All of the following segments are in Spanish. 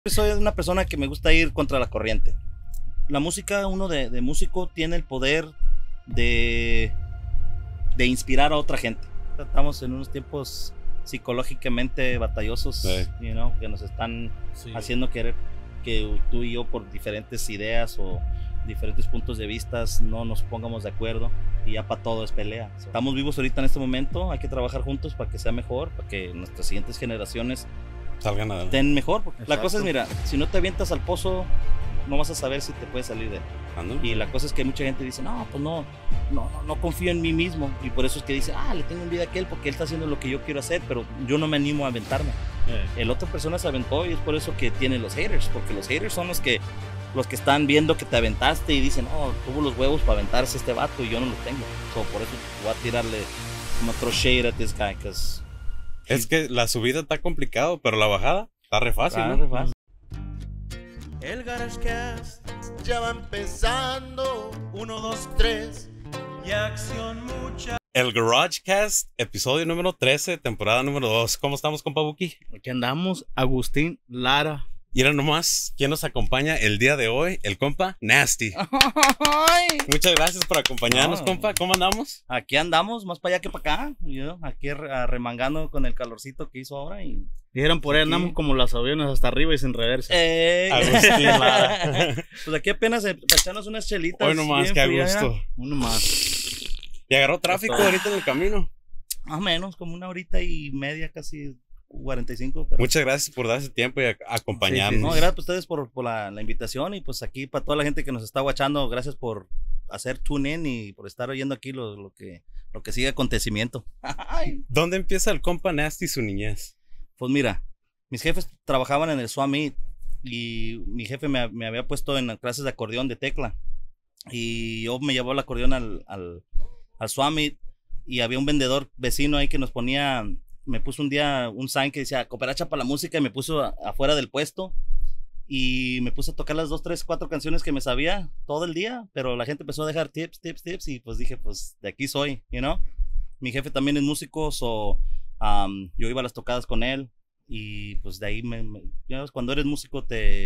Soy una persona que me gusta ir contra la corriente. La música, uno de músico tiene el poder de, de inspirar a otra gente. Estamos en unos tiempos psicológicamente batallosos, Sí. que nos están haciendo querer que tú y yo por diferentes ideas o diferentes puntos de vista no nos pongamos de acuerdo y ya para todo es pelea. Estamos vivos ahorita en este momento, hay que trabajar juntos para que sea mejor, para que nuestras siguientes generaciones salgan adelante. estén mejor. Porque la Exacto. cosa es, mira, si no te avientas al pozo, no vas a saber si te puedes salir de él. Ándale. Y la cosa es que mucha gente dice, no, pues no confío en mí mismo. Y por eso es que dice, le tengo envidia a aquel porque él está haciendo lo que yo quiero hacer, pero yo no me animo a aventarme. El otra persona se aventó y es por eso que tiene los haters, porque los haters son los que están viendo que te aventaste y dicen, tuvo los huevos para aventarse este vato y yo no los tengo. So, por eso voy a tirarle como throw shade at this guy, because Es que la subida está complicado, pero la bajada está re fácil, ¿no? re fácil. El GarageCast ya va empezando. 1, 2, 3 y acción mucha. El GarageCast, episodio número 13, temporada número 2. ¿Cómo estamos, compa Buki? Aquí andamos, Agustín Lara. Y era nomás, ¿quién nos acompaña el día de hoy? El compa Nasty. Muchas gracias por acompañarnos, No. compa. ¿Cómo andamos? Aquí andamos, más para allá que para acá, aquí remangando con el calorcito que hizo ahora y... Dijeron por ahí Aquí. andamos como los aviones hasta arriba y sin reversa. Agustín Lara. Pues aquí apenas para echarnos unas chelitas. Hoy nomás, bien que a frías, gusto. Uno más. Y agarró tráfico ahorita en el camino. Más o menos, como 1 hora y media, casi 45. Pero... Muchas gracias por darse tiempo y acompañarnos. No, gracias a ustedes por la invitación y pues aquí para toda la gente que nos está guachando, gracias por hacer tune in y por estar oyendo aquí lo que sigue acontecimiento. Ay. ¿Dónde empieza el compa Nasty su niñez? Pues mira, mis jefes trabajaban en el Swami y mi jefe me había puesto en clases de acordeón de tecla y yo me llevó el acordeón al Swami y había un vendedor vecino ahí que me puso un día un sign que decía cooperacha para la música y me puso afuera del puesto y me puse a tocar las 2, 3, 4 canciones que me sabía todo el día, pero la gente empezó a dejar tips y pues dije, pues de aquí soy, Mi jefe también es músico, yo iba a las tocadas con él y pues de ahí ya ves, cuando eres músico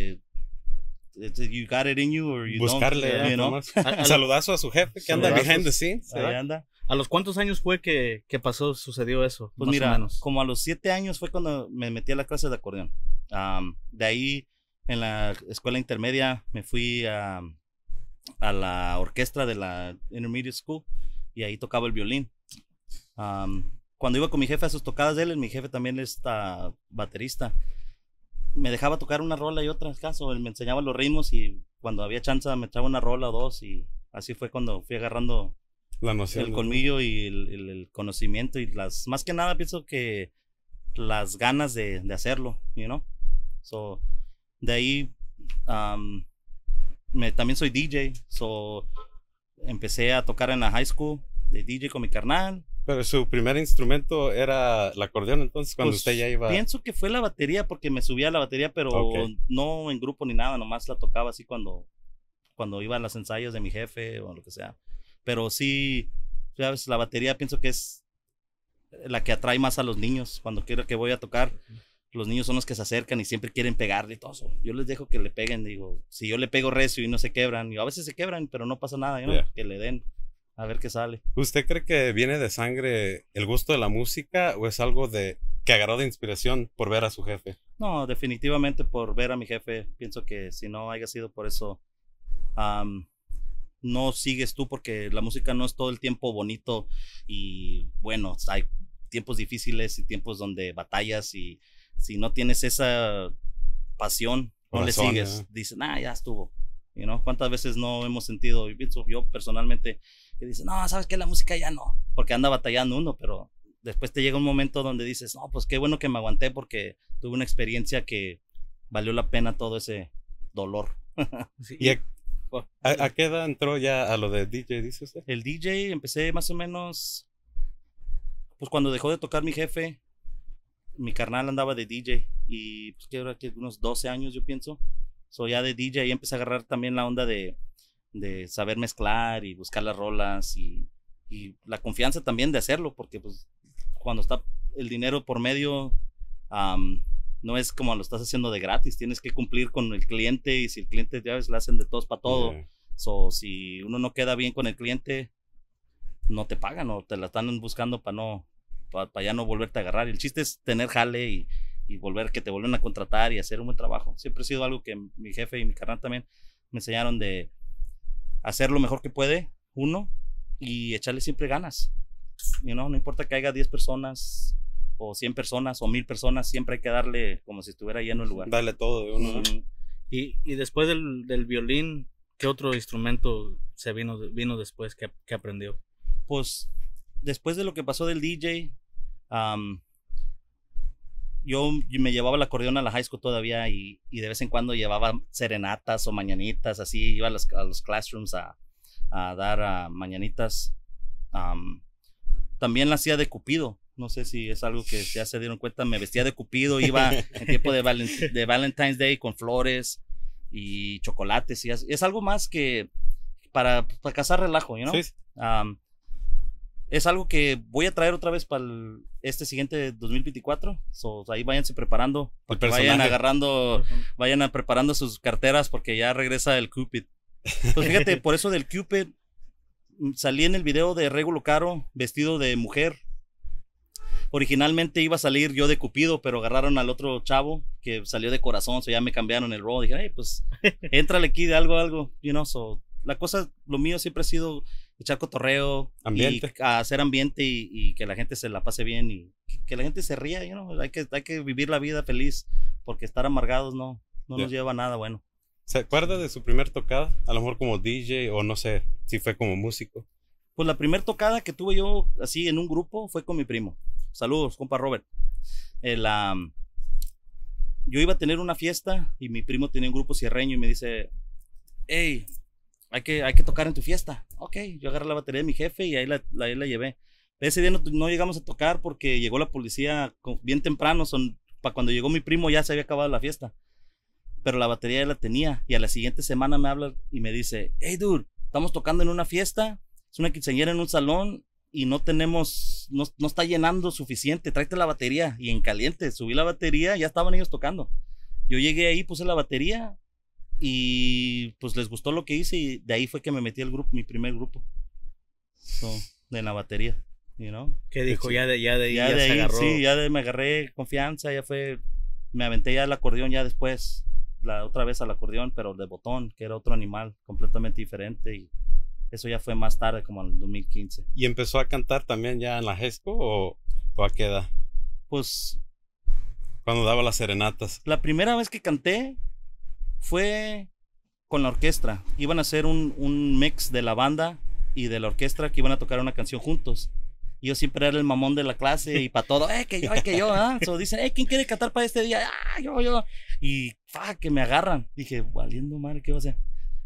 you got it in you or you Buscarle, don't, you know? nomás. Saludazo a su jefe que anda Saludazos. behind the scenes. Ahí ¿verdad? anda. ¿A los cuántos años fue que sucedió eso? Pues más mira, o menos. como a los 7 años fue cuando me metí a la clase de acordeón. De ahí, en la escuela intermedia, me fui a la orquesta de la Intermediate School y ahí tocaba el violín. Cuando iba con mi jefe a sus tocadas de él, mi jefe también es baterista. Me dejaba tocar una rola y otra, caso, él me enseñaba los ritmos y cuando había chance me echaba una rola o dos y así fue cuando fui agarrando La noción. el colmillo y el conocimiento y más que nada pienso que las ganas de hacerlo, So, de ahí también soy DJ, so empecé a tocar en la high school de DJ con mi carnal. Pero su primer instrumento era el acordeón, entonces, cuando Pues, usted ya iba... Pienso que fue la batería porque me subía a la batería, pero Ok. no en grupo ni nada, nomás la tocaba así cuando iba a los ensayos de mi jefe o lo que sea. Pero sí, sabes, la batería pienso que es la que atrae más a los niños. Cuando quiero que voy a tocar, los niños son los que se acercan y siempre quieren pegarle y todo eso. Yo les dejo que le peguen, digo, si yo le pego recio y no se quebran, y a veces se quebran, pero no pasa nada, Yeah. que le den a ver qué sale. ¿Usted cree que viene de sangre el gusto de la música o es algo que agarró de inspiración por ver a su jefe? No, definitivamente por ver a mi jefe. Pienso que si no haya sido por eso, no sigues tú, porque la música no es todo el tiempo bonito y bueno, hay tiempos difíciles y tiempos donde batallas y si no tienes esa pasión, no le Corazón, sigues. Dices, ya estuvo. ¿Cuántas veces no hemos sentido? Y pienso yo personalmente que dices, no, sabes que la música ya no, porque anda batallando uno, pero después te llega un momento donde dices, no, pues qué bueno que me aguanté porque tuve una experiencia que valió la pena todo ese dolor. Sí, ¿Y a qué edad entró ya a lo de DJ, dice usted? El DJ empecé más o menos, pues cuando dejó de tocar mi jefe, mi carnal andaba de DJ y pues que era que unos 12 años yo pienso. So ya de DJ y empecé a agarrar también la onda de saber mezclar y buscar las rolas y la confianza también de hacerlo, porque pues cuando está el dinero por medio, no es como lo estás haciendo de gratis, tienes que cumplir con el cliente y si el cliente, ya ves, le hacen de todos para todo. Yeah. So, si uno no queda bien con el cliente, no te pagan o te la están buscando para ya no volverte a agarrar. Y el chiste es tener jale y volver, que te vuelvan a contratar y hacer un buen trabajo. Siempre ha sido algo que mi jefe y mi carnal también me enseñaron de hacer lo mejor que puede uno y echarle siempre ganas. No importa que haya 10 personas o 100 personas o 1000 personas, siempre hay que darle como si estuviera lleno el lugar. Dale todo de uno. ¿no? Y después del violín, ¿qué otro instrumento se vino después que aprendió? Pues después de lo que pasó del DJ, yo me llevaba el acordeón a la high school todavía y de vez en cuando llevaba serenatas o mañanitas, así iba a los classrooms a dar mañanitas. También la hacía de Cupido, no sé si es algo que ya se dieron cuenta, me vestía de Cupido, iba en tiempo de Valentine's Day con flores y chocolates, y es algo más que para cazar relajo, ¿no? Sí. Es algo que voy a traer otra vez para este siguiente 2024. So, ahí váyanse preparando. Para que vayan preparando sus carteras porque ya regresa el Cupid. Pues fíjate, por eso del Cupid salí en el video de Regulo Caro vestido de mujer. Originalmente iba a salir yo de Cupido, pero agarraron al otro chavo que salió de corazón, so ya me cambiaron el rol. Dije, hey, pues éntrale aquí de algo, so la cosa, lo mío siempre ha sido echar cotorreo, ambiente. Y hacer ambiente y que la gente se la pase bien y que la gente se ría, hay que vivir la vida feliz, porque estar amargados no nos lleva a nada bueno. ¿Se acuerda de su primer tocada? A lo mejor como DJ o no sé, si fue como músico. Pues la primer tocada que tuve yo así en un grupo fue con mi primo. Saludos, compa Robert. Yo iba a tener una fiesta y mi primo tenía un grupo sierreño y me dice, hey, hay que tocar en tu fiesta. Ok, yo agarré la batería de mi jefe y ahí la llevé. Ese día no llegamos a tocar porque llegó la policía bien temprano. Para cuando llegó mi primo ya se había acabado la fiesta. Pero la batería ya la tenía. Y a la siguiente semana me habla y me dice, hey dude, estamos tocando en una fiesta. Es una quinceañera en un salón y no está llenando suficiente. Tráete la batería. Y en caliente, subí la batería, ya estaban ellos tocando. Yo llegué ahí, puse la batería. Y pues les gustó lo que hice y de ahí fue que me metí al grupo, mi primer grupo, de la batería, ¿Qué dijo? Sí. Ya de ahí se agarró. Sí, me agarré confianza, me aventé ya al acordeón ya después, otra vez al acordeón, pero de botón, que era otro animal completamente diferente y eso ya fue más tarde, como en el 2015. ¿Y empezó a cantar también ya en la high school o a qué edad? Pues cuando daba las serenatas. La primera vez que canté fue con la orquesta. Iban a hacer un mix de la banda y de la orquesta que iban a tocar una canción juntos. Y yo siempre era el mamón de la clase y para todo, que yo, So dicen, ¿quién quiere cantar para este día? Yo. Y que me agarran. Dije, valiendo madre, ¿qué va a hacer?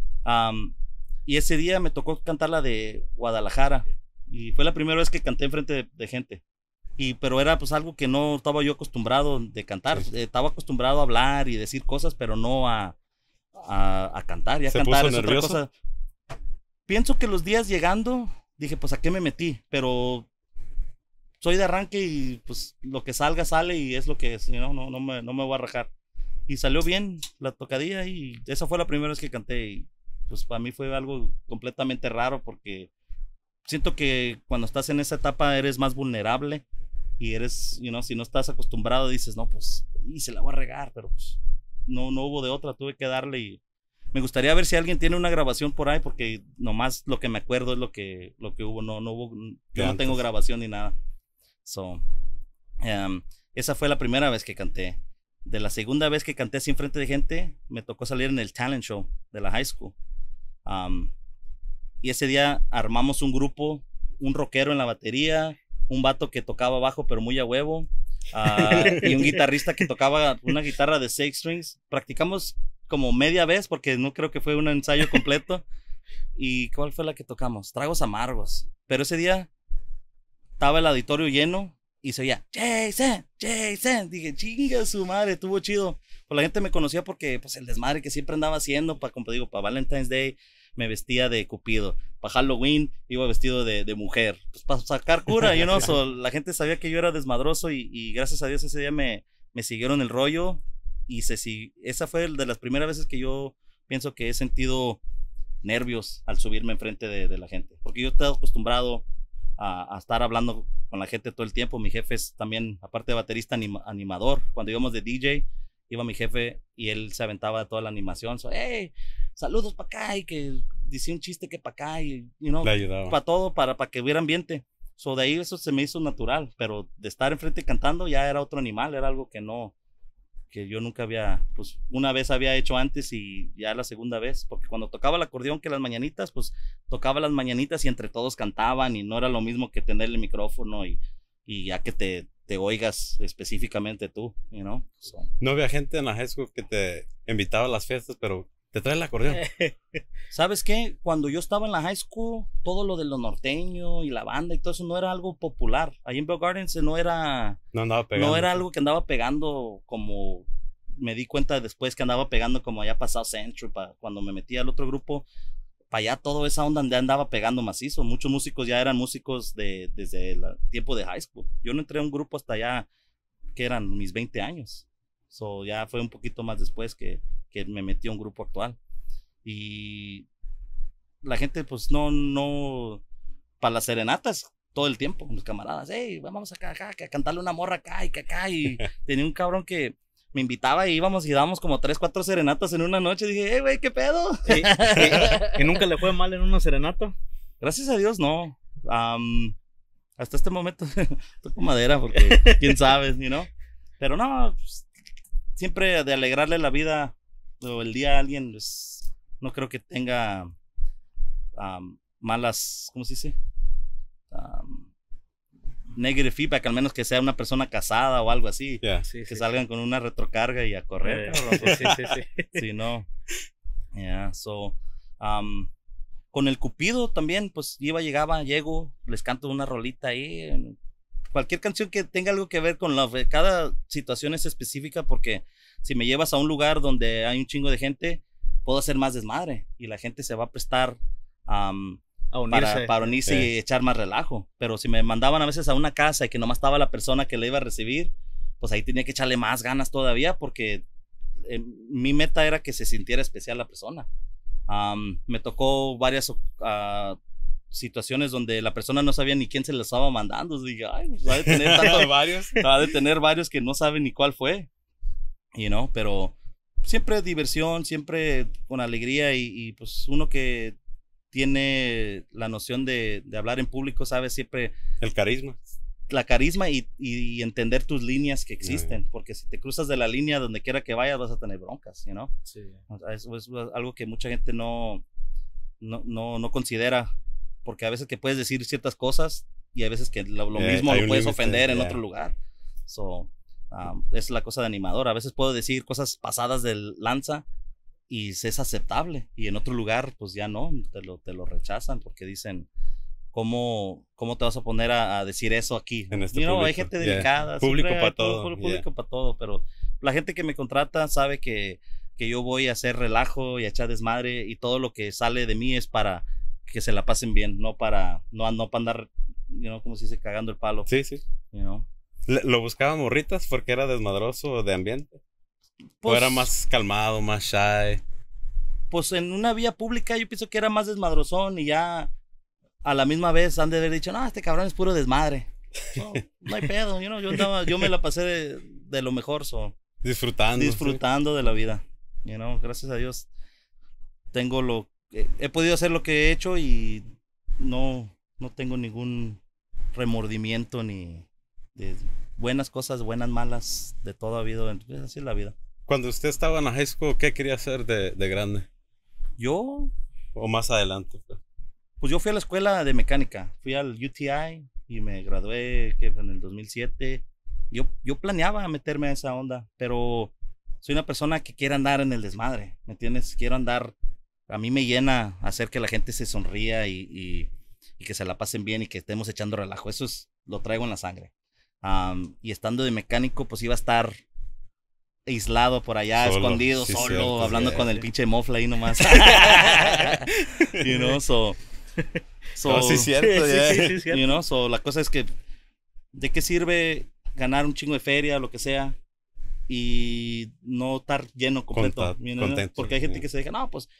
Y ese día me tocó cantar la de Guadalajara. Y fue la primera vez que canté enfrente de gente. Pero era pues algo que no estaba yo acostumbrado de cantar. Sí. Estaba acostumbrado a hablar y decir cosas, pero no a cantar. Ya ¿Se cantar puso es nervioso? otra cosa. Pienso que los días llegando, dije, pues a qué me metí, pero soy de arranque y pues lo que salga sale y es lo que es, no me voy a rajar. Y salió bien la tocadilla y esa fue la primera vez que canté y pues para mí fue algo completamente raro porque siento que cuando estás en esa etapa eres más vulnerable y eres, si no estás acostumbrado dices, no, pues, y se la voy a regar, pero pues no hubo de otra, tuve que darle y me gustaría ver si alguien tiene una grabación por ahí porque nomás lo que me acuerdo es lo que hubo, no hubo, yo no tengo grabación ni nada. Esa fue la primera vez que canté. De la segunda vez que canté así enfrente de gente, me tocó salir en el talent show de la high school. Y ese día armamos un grupo, un rockero en la batería, un vato que tocaba bajo pero muy a huevo, y un guitarrista que tocaba una guitarra de 6 strings. Practicamos como media vez porque no creo que fue un ensayo completo. ¿Y cuál fue la que tocamos? Tragos Amargos. Pero ese día estaba el auditorio lleno y se oía Jason. Dije, chinga su madre, estuvo chido. Pues la gente me conocía porque pues el desmadre que siempre andaba haciendo para Valentine's Day me vestía de Cupido, para Halloween iba vestido de mujer, pues para sacar cura, so, la gente sabía que yo era desmadroso y gracias a Dios ese día me me siguieron el rollo y esa fue de las primeras veces que yo pienso que he sentido nervios al subirme enfrente de la gente, porque yo he estado acostumbrado a estar hablando con la gente todo el tiempo. Mi jefe es también, aparte de baterista, animador. Cuando íbamos de DJ, iba mi jefe y él se aventaba toda la animación. Hey, saludos para acá, y que decía un chiste que para acá, y para todo, para que hubiera ambiente. De ahí eso se me hizo natural, pero de estar enfrente cantando ya era otro animal, era algo que yo nunca había, pues una vez había hecho antes y ya la segunda vez, porque cuando tocaba el acordeón que las mañanitas, pues tocaba las mañanitas y entre todos cantaban, y no era lo mismo que tener el micrófono y ya que te oigas específicamente tú, No había gente en la high school que te invitaba a las fiestas, pero te trae el acordeón. ¿Sabes qué? Cuando yo estaba en la high school, todo lo de lo norteño y la banda y todo eso no era algo popular. Ahí en Bell Gardens no era algo que andaba pegando, como me di cuenta después que andaba pegando como allá para South Central. Cuando me metí al otro grupo, para allá toda esa onda andaba pegando macizo. Muchos músicos ya eran músicos desde el tiempo de high school. Yo no entré a un grupo hasta allá que eran mis 20 años. Ya fue un poquito más después que me metí a un grupo actual. Y la gente pues no para las serenatas todo el tiempo, mis camaradas, hey, vamos acá, a cantarle una morra acá y tenía un cabrón que me invitaba y íbamos y dábamos como 3, 4 serenatas en una noche. Dije, hey, güey, ¿qué pedo? ¿Y nunca le fue mal en una serenata? Gracias a Dios, no. Hasta este momento toco madera, porque quién sabe, pero no, pues, siempre de alegrarle la vida o el día a alguien, pues, no creo que tenga malas, ¿cómo se dice? Negative feedback, al menos que sea una persona casada o algo así. Yeah. Que salgan con una retrocarga y a correr. Sí, no. Yeah, con el Cupido también, pues llego, les canto una rolita ahí. Cualquier canción que tenga algo que ver con cada situación es específica, porque si me llevas a un lugar donde hay un chingo de gente, puedo hacer más desmadre y la gente se va a prestar para unirse y echar más relajo. Pero si me mandaban a veces a una casa y que nomás estaba la persona que le iba a recibir, pues ahí tenía que echarle más ganas todavía, porque mi meta era que se sintiera especial la persona. Me tocó varias situaciones donde la persona no sabía ni quién se le estaba mandando. Dije, ay, pues, va a tener varios que no saben ni cuál fue, pero siempre diversión, siempre con alegría, y pues uno que tiene la noción de hablar en público sabe siempre el carisma, y entender tus líneas que existen, porque si te cruzas de la línea donde quiera que vayas vas a tener broncas, Sí. Eso es algo que mucha gente no considera, porque a veces que puedes decir ciertas cosas y a veces que lo mismo lo puedes ofender en otro lugar. Es la cosa de animador. A veces puedo decir cosas pasadas del lanza y es aceptable, y en otro lugar pues ya no, te lo rechazan, porque dicen, ¿cómo te vas a poner a decir eso aquí? En este público, hay gente delicada, público para todo, público para todo, pero la gente que me contrata sabe que yo voy a hacer relajo y a echar desmadre, y todo lo que sale de mí es para que se la pasen bien, no para andar, como se dice, cagando el palo. Sí. ¿Lo ¿Lo buscaban morritas porque era desmadroso de ambiente? Pues, ¿O era más calmado, más shy? Pues en una vía pública yo pienso que era más desmadrozón, y ya a la misma vez han de haber dicho, no, este cabrón es puro desmadre. No hay pedo, yo me la pasé de lo mejor, disfrutando de la vida. Gracias a Dios he podido hacer lo que he hecho, y no tengo ningún remordimiento ni de buenas cosas, buenas, malas, de todo ha habido. Así es la vida. Cuando usted estaba en la high school, ¿qué quería hacer de grande? Yo, ¿O más adelante? pues yo fui a la escuela de mecánica, fui al UTI y me gradué en el 2007. Yo planeaba meterme a esa onda, pero soy una persona que quiere andar en el desmadre, ¿me entiendes? Quiero andar, a mí me llena hacer que la gente se sonría y que se la pasen bien y que estemos echando relajo. Eso lo traigo en la sangre. Y estando de mecánico, pues iba a estar aislado por allá, escondido, sí, solo, cierto, hablando con el pinche mofla ahí nomás. Sí, cierto, sí, la cosa es que, ¿de qué sirve ganar un chingo de feria o lo que sea y no estar lleno completo. Contento. Porque hay gente que se deja, no, pues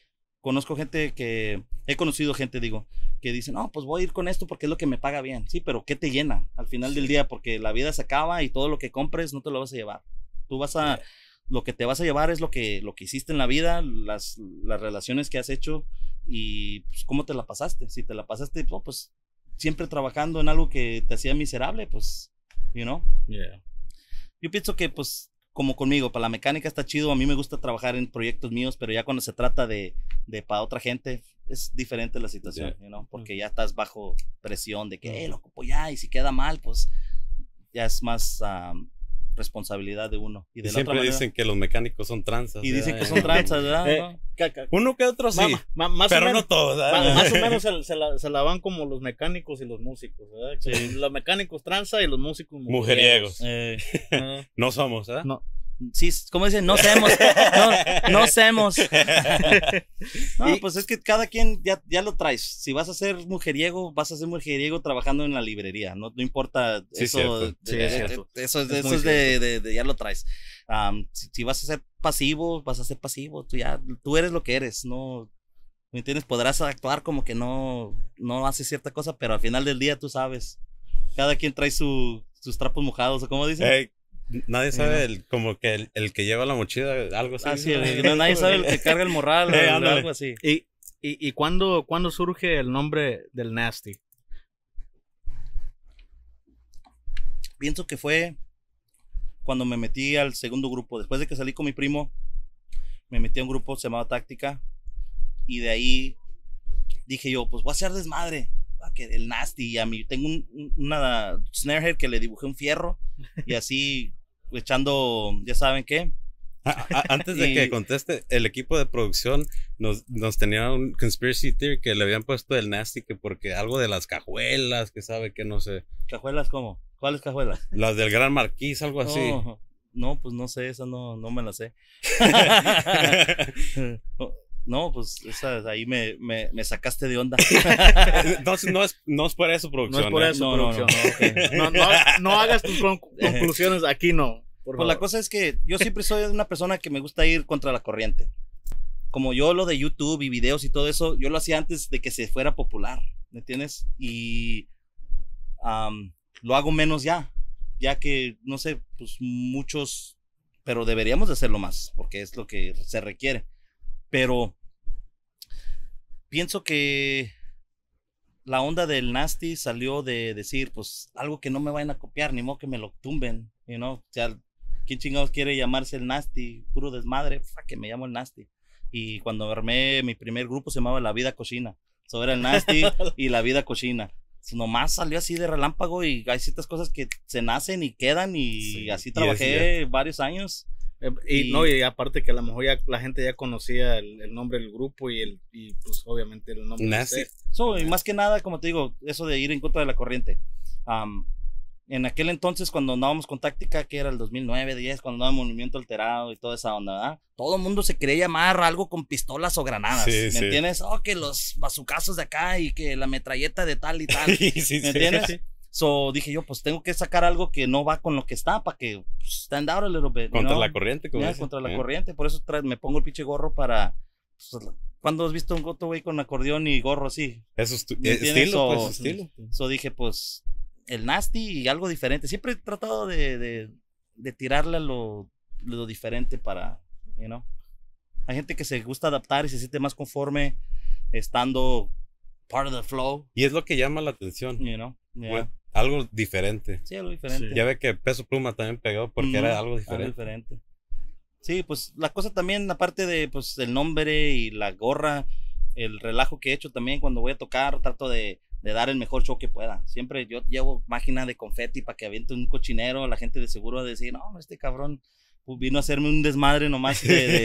he conocido gente, digo, que dice, no, pues voy a ir con esto porque es lo que me paga bien. Sí, pero ¿qué te llena al final del día? Porque la vida se acaba y todo lo que compres no te lo vas a llevar. Lo que te vas a llevar es lo que hiciste en la vida, las relaciones que has hecho y pues, cómo te la pasaste. Si te la pasaste, no, pues siempre trabajando en algo que te hacía miserable, pues, Yeah. Yo pienso que, pues, como conmigo, para la mecánica está chido. A mí me gusta trabajar en proyectos míos, pero ya cuando se trata de para otra gente, es diferente la situación, porque ya estás bajo presión de que, lo ocupo ya, y si queda mal, pues, ya es más responsabilidad de uno. Y de siempre dicen que los mecánicos son tranzas. Y dicen que son tranzas, ¿verdad? Uno que otro sí, más pero o menos, no todos. Más o menos se la van como los mecánicos y los músicos, ¿verdad? Sí. Los mecánicos tranza y los músicos mujeriegos. Ah. No somos, ¿verdad? No. Sí, como dicen, no semos. No semos. No, pues es que cada quien ya lo traes. Si vas a ser mujeriego, vas a ser mujeriego trabajando en la librería. No importa. Sí, eso. Eso es de ya lo traes. Si vas a ser pasivo, vas a ser pasivo. Tú eres lo que eres. No, ¿me entiendes? Podrás actuar como que no haces cierta cosa, pero al final del día tú sabes. Cada quien trae sus trapos mojados, o como dicen. Nadie sabe como que el que lleva la mochila, algo así. Así, nadie sabe el que carga el morral, algo así. ¿Y cuándo surge el nombre del Nasty? Pienso que fue cuando me metí al segundo grupo. Después de que salí con mi primo, me metí a un grupo, se llamaba Táctica. Y de ahí dije yo, pues voy a hacer desmadre. Que el Nasty. Y a mí tengo una snarehead que le dibujé un fierro. Y así echando, ya saben qué. Antes de que conteste, el equipo de producción nos tenía un conspiracy theory que le habían puesto el Nasty, que porque algo de las cajuelas, que sabe que no sé. ¿Cajuelas cómo? ¿Cuáles cajuelas? Las del Gran Marquís, algo así. No, pues no sé, esa no me la sé. No, pues esa ahí me sacaste de onda. Entonces no es por eso, producción. No es por eso, producción. No hagas tus conclusiones aquí, no. Pues la cosa es que yo siempre soy una persona que me gusta ir contra la corriente. Como yo lo de YouTube y videos y todo eso, yo lo hacía antes de que se fuera popular, ¿me entiendes? Y lo hago menos ya que, no sé, pues muchos, pero deberíamos de hacerlo más, porque es lo que se requiere. Pero pienso que la onda del Nasty salió de decir, pues, algo que no me vayan a copiar, ni modo que me lo tumben, O sea, ¿quién chingados quiere llamarse el Nasty? Puro desmadre, que me llamo el Nasty. Y cuando armé mi primer grupo se llamaba La Vida Cochina. Eso era el Nasty y La Vida Cochina. Nomás salió así de relámpago y hay ciertas cosas que se nacen y quedan y así trabajé varios años. Y aparte que a lo mejor ya la gente ya conocía el nombre del grupo y pues obviamente el nombre Nasty. Y más que nada, como te digo, eso de ir en contra de la corriente. En aquel entonces, cuando andábamos con Táctica, que era el 2009, 10, cuando andábamos en Movimiento Alterado y toda esa onda, ¿verdad? Todo el mundo se quería llamar algo con pistolas o granadas, ¿me entiendes? Que los bazucazos de acá y que la metralleta de tal y tal, ¿me entiendes? Sí. Dije yo, pues tengo que sacar algo que no va con lo que está para que stand out a little bit. Contra la corriente, como contra la corriente. Por eso me pongo el pinche gorro para. ¿Cuándo has visto un goto, güey, con acordeón y gorro así? Eso es estilo, estilo. Dije, pues, el Nasty y algo diferente. Siempre he tratado de tirarle a lo diferente para, Hay gente que se gusta adaptar y se siente más conforme estando part of the flow. Y es lo que llama la atención. Bueno, algo diferente. Sí, algo diferente. Ya ve que Peso Pluma también pegó porque era algo diferente. Sí, pues la cosa también, aparte de pues el nombre y la gorra, el relajo que he hecho también cuando voy a tocar, trato de dar el mejor show que pueda. Siempre yo llevo máquina de confeti para que aviente un cochinero, la gente de seguro va a decir, no, este cabrón vino a hacerme un desmadre nomás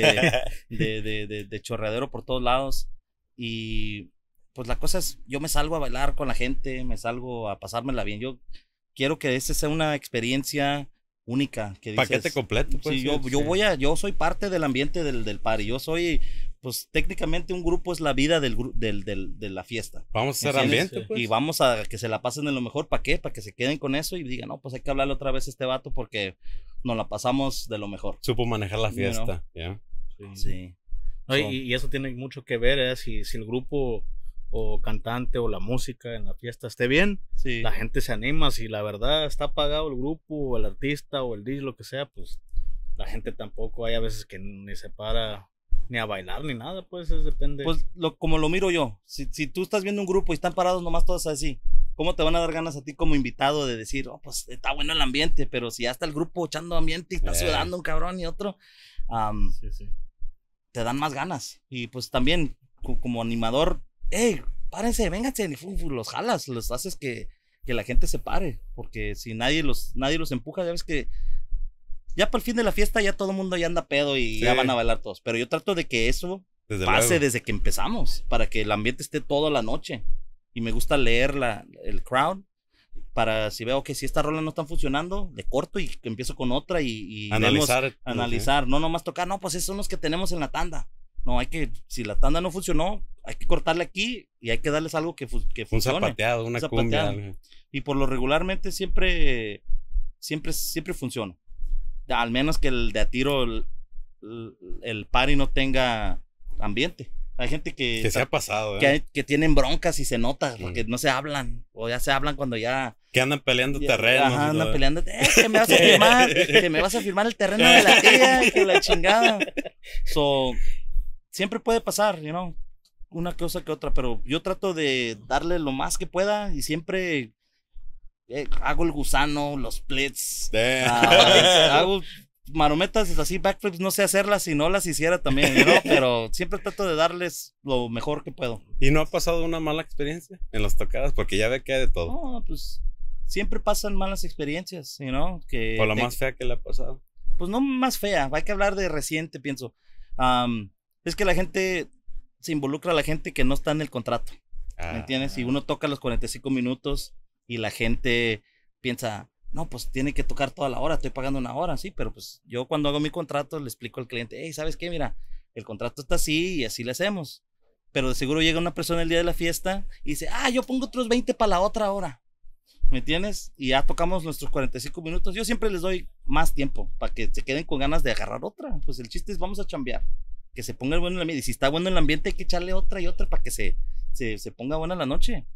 de chorreadero por todos lados. Y pues la cosa es, yo me salgo a bailar con la gente, me salgo a pasármela bien. Yo quiero que esta sea una experiencia única. Que dices, paquete completo. Pues, sí, yo soy parte del ambiente del party. Yo soy, pues técnicamente un grupo es la vida de la fiesta. Vamos a hacer ambiente, pues. Y vamos a que se la pasen de lo mejor. ¿Para qué? Para que se queden con eso y digan, no, pues hay que hablarle otra vez a este vato porque nos la pasamos de lo mejor. Supo manejar la You fiesta. ¿Ya? Sí. No, y eso tiene mucho que ver, si el grupo o cantante o la música en la fiesta esté bien, Sí. la gente se anima. Si la verdad está apagado el grupo o el artista o el DJ, lo que sea, pues la gente tampoco, hay a veces que ni se para ni a bailar ni nada, pues depende. Pues como lo miro yo, si tú estás viendo un grupo y están parados nomás todos así, ¿cómo te van a dar ganas a ti como invitado de decir, oh, pues está bueno el ambiente? Pero si ya está el grupo echando ambiente y está sudando un cabrón y otro, Sí. te dan más ganas. Y pues también como animador, hey, párense, vénganse, y los jalas, los haces que la gente se pare, porque si nadie los empuja, ya ves que ya para el fin de la fiesta ya todo el mundo ya anda pedo y ya van a bailar todos, pero yo trato de que eso pase desde que empezamos, para que el ambiente esté toda la noche, y me gusta leer el crowd, para si veo que si esta rola no está funcionando, le corto y empiezo con otra y analizar, no nomás tocar, no, pues esos son los que tenemos en la tanda. No, si la tanda no funcionó, hay que cortarle aquí y hay que darles algo que funcione. Un zapateado, una cumbia. Y por lo regularmente siempre funciona. Al menos que el de a tiro, el party no tenga ambiente. Hay gente que se ha pasado, que tienen broncas y se nota porque no se hablan, o ya se hablan cuando ya que andan peleando terrenos. Ajá, andan peleando, que me vas a firmar, que me vas a firmar el terreno de la tía, que la chingada. Siempre puede pasar, una cosa que otra, pero yo trato de darle lo más que pueda y siempre hago el gusano, los splits, hago marometas así, backflips, no sé hacerlas, si no las hiciera también, pero siempre trato de darles lo mejor que puedo. ¿Y no ha pasado una mala experiencia en las tocadas? Porque ya ve que hay de todo. No, pues siempre pasan malas experiencias, ¿O la más fea que le ha pasado? Pues no más fea, hay que hablar de reciente, pienso. Es que la gente se involucra a la gente que no está en el contrato, ¿me entiendes? Y uno toca los 45 minutos y la gente piensa, no, pues tiene que tocar toda la hora, estoy pagando una hora, sí, pero pues yo cuando hago mi contrato le explico al cliente, hey, ¿sabes qué? Mira, el contrato está así y así le hacemos. Pero de seguro llega una persona el día de la fiesta y dice, yo pongo otros 20 para la otra hora, ¿me entiendes? Y ya tocamos nuestros 45 minutos. Yo siempre les doy más tiempo para que se queden con ganas de agarrar otra. Pues el chiste es vamos a chambear, que se ponga bueno el ambiente. Y si está bueno el ambiente hay que echarle otra y otra para que se ponga buena la noche.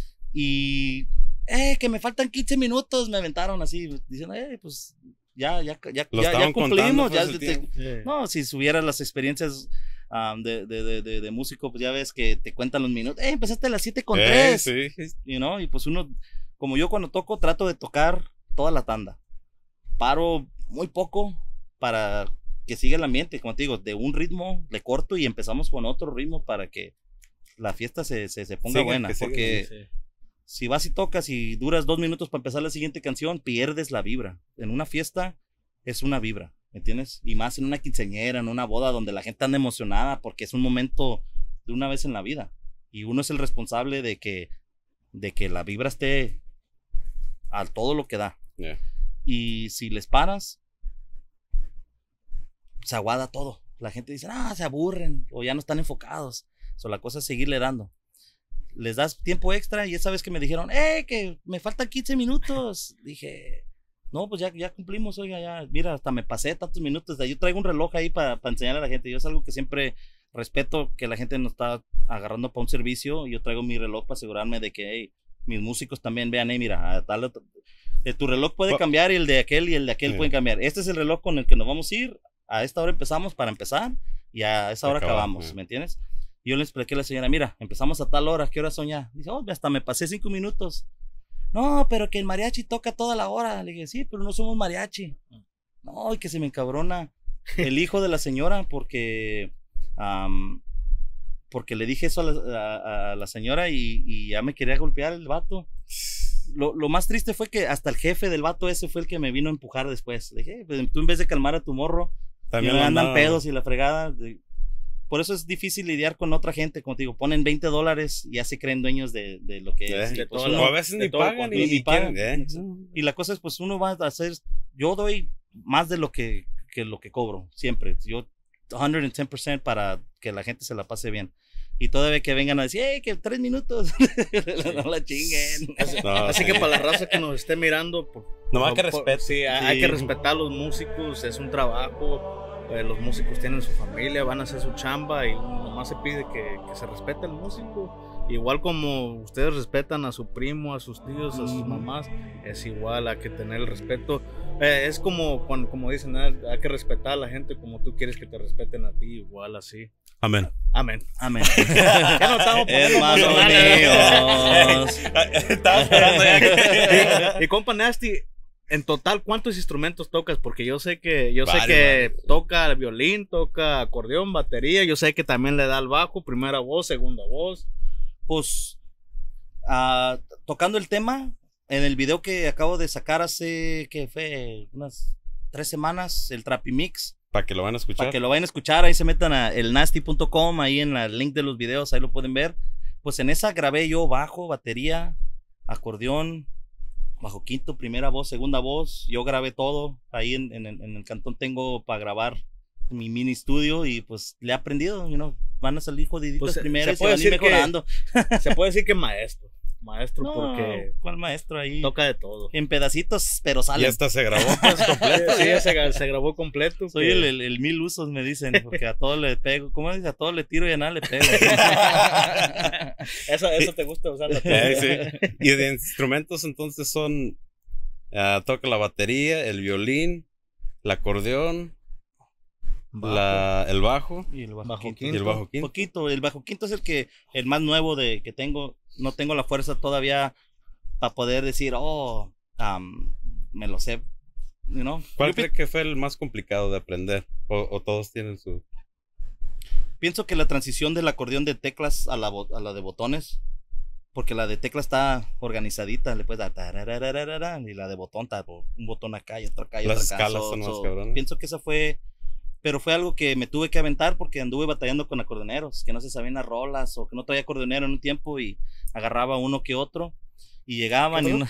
Y que me faltan 15 minutos, me aventaron así, diciendo, pues ya cumplimos. No, si subieras las experiencias de músico, pues ya ves que te cuentan los minutos. Empezaste a las 7:03. Sí. Y pues uno, como yo cuando toco, trato de tocar toda la tanda. Paro muy poco para que siga el ambiente, como te digo, de un ritmo le corto y empezamos con otro ritmo para que la fiesta se ponga buena. Porque si vas y tocas y duras 2 minutos para empezar la siguiente canción, pierdes la vibra. En una fiesta es una vibra, ¿me entiendes? Y más en una quinceañera, en una boda donde la gente anda emocionada porque es un momento de una vez en la vida. Y uno es el responsable de que la vibra esté a todo lo que da. Yeah. Y si les paras, se aguada todo. La gente dice, se aburren o ya no están enfocados. La cosa es seguirle dando. Les das tiempo extra y esa vez que me dijeron, que me faltan 15 minutos. Dije, no, pues ya cumplimos, oiga, ya, mira, hasta me pasé tantos minutos. Yo traigo un reloj ahí para enseñarle a la gente. Yo es algo que siempre respeto, que la gente no está agarrando para un servicio. Yo traigo mi reloj para asegurarme de que mis músicos también vean, mira, tu reloj puede cambiar y el de aquel pueden cambiar. Este es el reloj con el que nos vamos a ir. A esta hora empezamos para empezar y a esa hora acabamos, ¿me entiendes? Yo le expliqué a la señora, mira, empezamos a tal hora, ¿qué hora son ya? Dice, hasta me pasé 5 minutos. No, pero que el mariachi toca toda la hora. Le dije, sí, pero no somos mariachi. No, y que se me encabrona el hijo de la señora porque le dije eso a la señora y ya me quería golpear el vato. Lo más triste fue que hasta el jefe del vato ese fue el que me vino a empujar después. Le dije, pues, tú en vez de calmar a tu morro, también andan pedos y la fregada. Por eso es difícil lidiar con otra gente, como te digo, ponen $20 y ya se creen dueños de lo que es. Pues a veces ni pagan ni pagan. Y la cosa es, pues uno va a hacer, yo doy más de lo que cobro, siempre. Yo 110% para que la gente se la pase bien. Y todavía que vengan a decir, ¡hey, que 3 minutos! No la chinguen. Así que para la raza que nos esté mirando, Nomás que respeten. Sí, hay que respetar a los músicos, es un trabajo. Los músicos tienen su familia, van a hacer su chamba y nomás se pide que se respete al músico. Igual como ustedes respetan a su primo, a sus tíos, a sus mamás, es igual, hay que tener el respeto. Es como dicen, hay que respetar a la gente como tú quieres que te respeten a ti, igual así. Amén. Amén. Amén. Ya no estamos poniendo Hermanos emocionales. míos. Estaba esperando ya. Y compa Nasty, en total, ¿cuántos instrumentos tocas? Porque yo sé que Varios. toca el violín, toca acordeón, batería. Yo sé que también le da al bajo, primera voz, segunda voz. Pues, tocando el tema, en el video que acabo de sacar hace, ¿qué fue? Unas 3 semanas, el Trapi Mix. Para que lo van a escuchar. Para que lo vayan a escuchar, ahí se metan a elnasty.com, ahí en el link de los videos, ahí lo pueden ver. Pues en esa grabé yo bajo, batería, acordeón, bajo quinto, primera voz, segunda voz. Yo grabé todo. Ahí en el cantón tengo para grabar mi mini estudio y pues le he aprendido, van a salir jodiditas Pues, primero y se puede van a ir decir que- mejorando. Se puede decir que maestro. Maestro No, porque ¿cuál maestro ahí? toca de todo. En pedacitos, pero Y sale. esta se grabó pues, completo. Sí, se grabó completo. Soy que- el 1000 usos, me dicen, porque a todo le pego. ¿Cómo dice? A todo le tiro y a nada le pego. Eso te gusta usar. Sí. Y de instrumentos entonces son, toca la batería, el violín, el acordeón, el bajo Y el Bajo quinto. quinto. y el bajo quinto. Poquito, el bajo quinto es el más nuevo que tengo. No tengo la fuerza todavía para poder decir, me lo sé, ¿Cuál Yo cree que fue el más complicado de aprender? ¿O todos tienen su...? pienso que la transición del acordeón de teclas a la de botones, porque la de teclas está organizadita, le puedes dar tararararara, y la de botón está un botón acá y otro acá y Las otro acá. escalas son más cabronas. Pienso que esa fue, pero fue algo que me tuve que aventar porque anduve batallando con acordeoneros, que no se sabían las rolas o que no traía acordeonero en un tiempo y agarraba uno que otro y llegaban y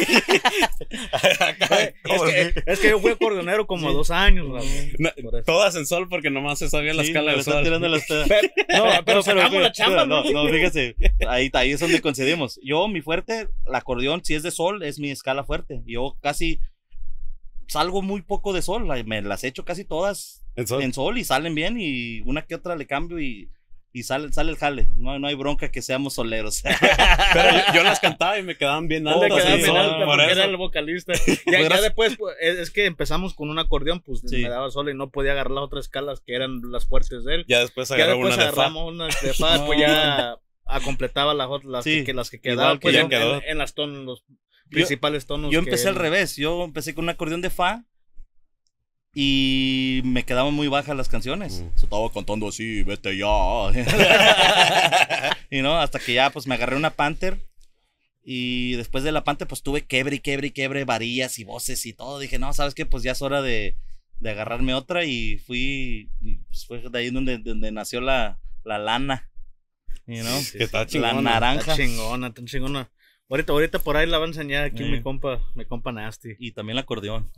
Es que yo fui acordeonero como Sí. 2 años. No, Por eso. todas en sol porque nomás se sabía la Sí, escala me de lo están sol. tirando las Pero sacamos la chamba, ¿no? No, fíjese, ahí es donde coincidimos. Yo, mi fuerte, el acordeón, si es de sol, es mi escala fuerte. Yo casi salgo muy poco de sol, me las echo casi todas En sol. en sol y salen bien y una que otra le cambio y sale el jale. No hay bronca que seamos soleros. Pero yo las cantaba y me quedaban bien Le altas. quedaba en bien sol, alta por porque eso. era el vocalista. Ya después, pues, es que empezamos con un acordeón, pues Sí. me daba solo y no podía agarrar las otras escalas que eran las fuertes de él. Ya después Ya agarré después una de fa. agarramos unas de fa, pues ya completaba las Sí, que igual quedaban que pues, ya en, quedó. en los principales tonos. Yo que empecé al él- revés. Yo empecé con un acordeón de fa y me quedaban muy bajas las canciones. Se estaba cantando así, vete ya. Y no, hasta que ya pues me agarré una Panther. Y después de la Panther pues tuve quebre varillas y voces y todo. Dije, no, ¿sabes qué? Pues ya es hora de agarrarme otra. Y pues fue de ahí donde nació la lana. You know? Que está La chingona. naranja. Está chingona. Ahorita por ahí la va a enseñar aquí mi compa Nasty. Y también el acordeón.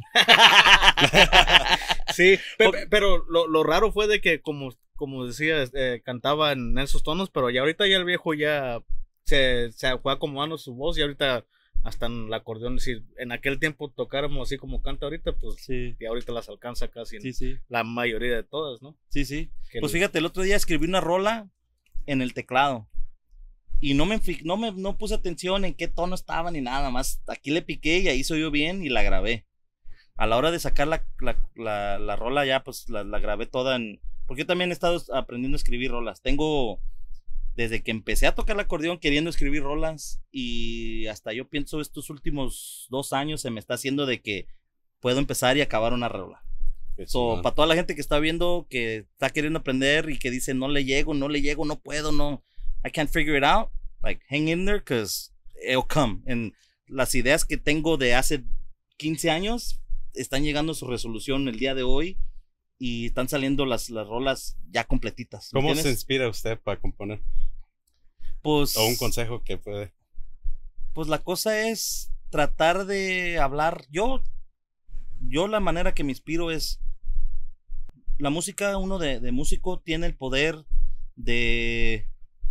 Sí, pero lo raro fue de que como decía, cantaba en esos tonos, pero ya ahorita ya el viejo ya se fue acomodando su voz y ahorita hasta en el acordeón, si en aquel tiempo tocáramos así como canta ahorita, pues Sí, y ahorita las alcanza casi en sí. la mayoría de todas, ¿no? Sí. Que Pues el- fíjate, el otro día escribí una rola en el teclado. Y no puse atención en qué tono estaba ni nada más. Aquí le piqué y ahí se oyó bien y la grabé. A la hora de sacar la rola ya pues la grabé toda en... Porque yo también he estado aprendiendo a escribir rolas. Tengo... Desde que empecé a tocar el acordeón queriendo escribir rolas y hasta yo pienso estos últimos 2 años se me está haciendo de que puedo empezar y acabar una rola. Qué So, chingón. para toda la gente que está viendo, que está queriendo aprender y que dice no le llego, no puedo, no, I can't figure it out, like hang in there because it'll come. En las ideas que tengo de hace 15 años están llegando a su resolución el día de hoy y están saliendo las rolas ya completitas. ¿me ¿Cómo se entiendes? inspira usted para componer? Pues, O un consejo que puede. pues la cosa es tratar de hablar. Yo la manera que me inspiro es la música. Uno de músico tiene el poder de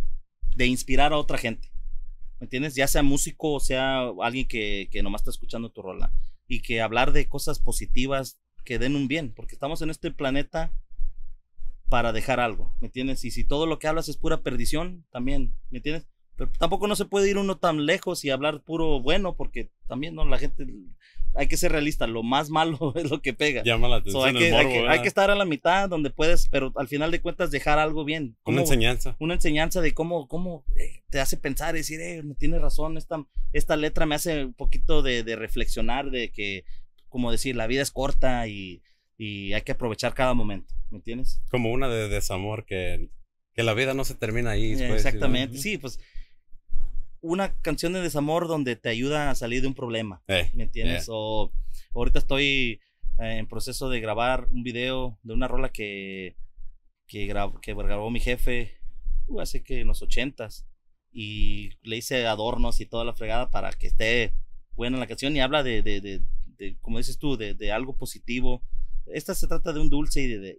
de inspirar a otra gente, ¿me entiendes? Ya sea músico o sea alguien que nomás está escuchando tu rola, y que hablar de cosas positivas que den un bien, porque estamos en este planeta para dejar algo, ¿me entiendes? Y si todo lo que hablas es pura perdición, también, ¿me entiendes? Pero tampoco no se puede ir uno tan lejos y hablar puro bueno, porque también, ¿no? La gente, hay que ser realista, lo más malo es lo que pega. Llama la atención. So, hay que estar a la mitad donde puedes, pero al final de cuentas dejar algo bien. Una enseñanza. Una enseñanza de cómo te hace pensar y decir, no tienes razón, esta letra me hace un poquito de reflexionar, de que, como decir, la vida es corta y hay que aprovechar cada momento, ¿me entiendes? Como una de desamor, que la vida no se termina ahí. Exactamente, sí, pues una canción de desamor donde te ayuda a salir de un problema, ¿me entiendes? O ahorita estoy en proceso de grabar un video de una rola que grabó mi jefe hace que en los 80s, y le hice adornos y toda la fregada para que esté buena la canción, y habla de como dices tú, de algo positivo. Esta se trata de un dulce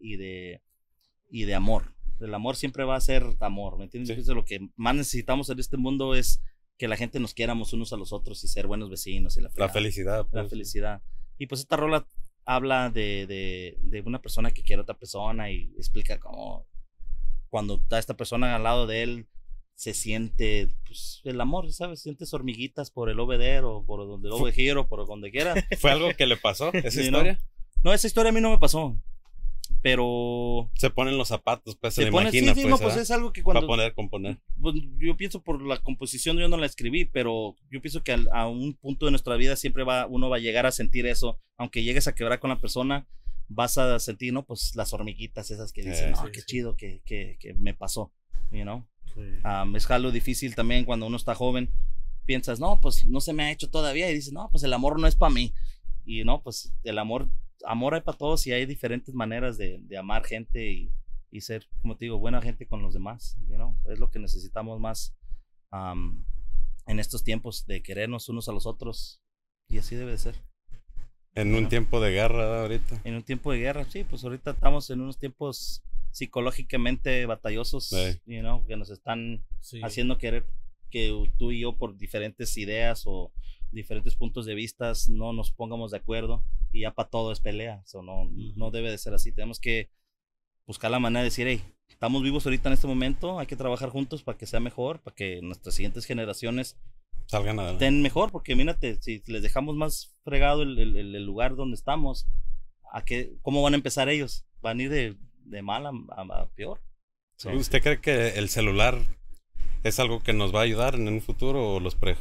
y de amor. El amor siempre va a ser amor, ¿me entiendes? Eso es lo que más necesitamos en este mundo, es que la gente nos quieramos unos a los otros y ser buenos vecinos y la felicidad, pues. La felicidad. Y pues esta rola habla de una persona que quiere a otra persona, y explica cómo cuando está esta persona al lado de él se siente, pues, el amor, ¿sabes? Sientes hormiguitas por el over o por donde el over here o por donde quiera. ¿Fue algo que le pasó esa historia? No, esa historia a mí no me pasó. Pero se ponen los zapatos, pues se pone, imagina, sí, pues, no, pues es algo que cuando para componer. Pues, yo pienso, por la composición yo no la escribí, pero yo pienso que a un punto de nuestra vida siempre uno va a llegar a sentir eso, aunque llegues a quebrar con la persona, vas a sentir, ¿no? Pues las hormiguitas esas que dicen, no, qué chido que me pasó, you know? Es algo difícil también cuando uno está joven, piensas, no, pues no se me ha hecho todavía, y dices, no, pues el amor no es para mí, y no, pues el amor hay para todos, y hay diferentes maneras de amar gente y ser, como te digo, buena gente con los demás, you know? Es lo que necesitamos más en estos tiempos, de querernos unos a los otros, y así debe de ser. En un tiempo de guerra ahorita. En un tiempo de guerra, sí, pues ahorita estamos en unos tiempos psicológicamente batallosos, you know, que nos están haciendo querer que tú y yo, por diferentes ideas o diferentes puntos de vista, no nos pongamos de acuerdo, y ya para todo es pelea. No debe de ser así. Tenemos que buscar la manera de decir, hey, estamos vivos ahorita en este momento, hay que trabajar juntos para que sea mejor, para que nuestras siguientes generaciones salgan adelante, estén mejor, porque mírate, si les dejamos más fregado el lugar donde estamos, ¿cómo van a empezar ellos? Van a ir de mal a peor. ¿Usted cree que el celular es algo que nos va a ayudar en un futuro, o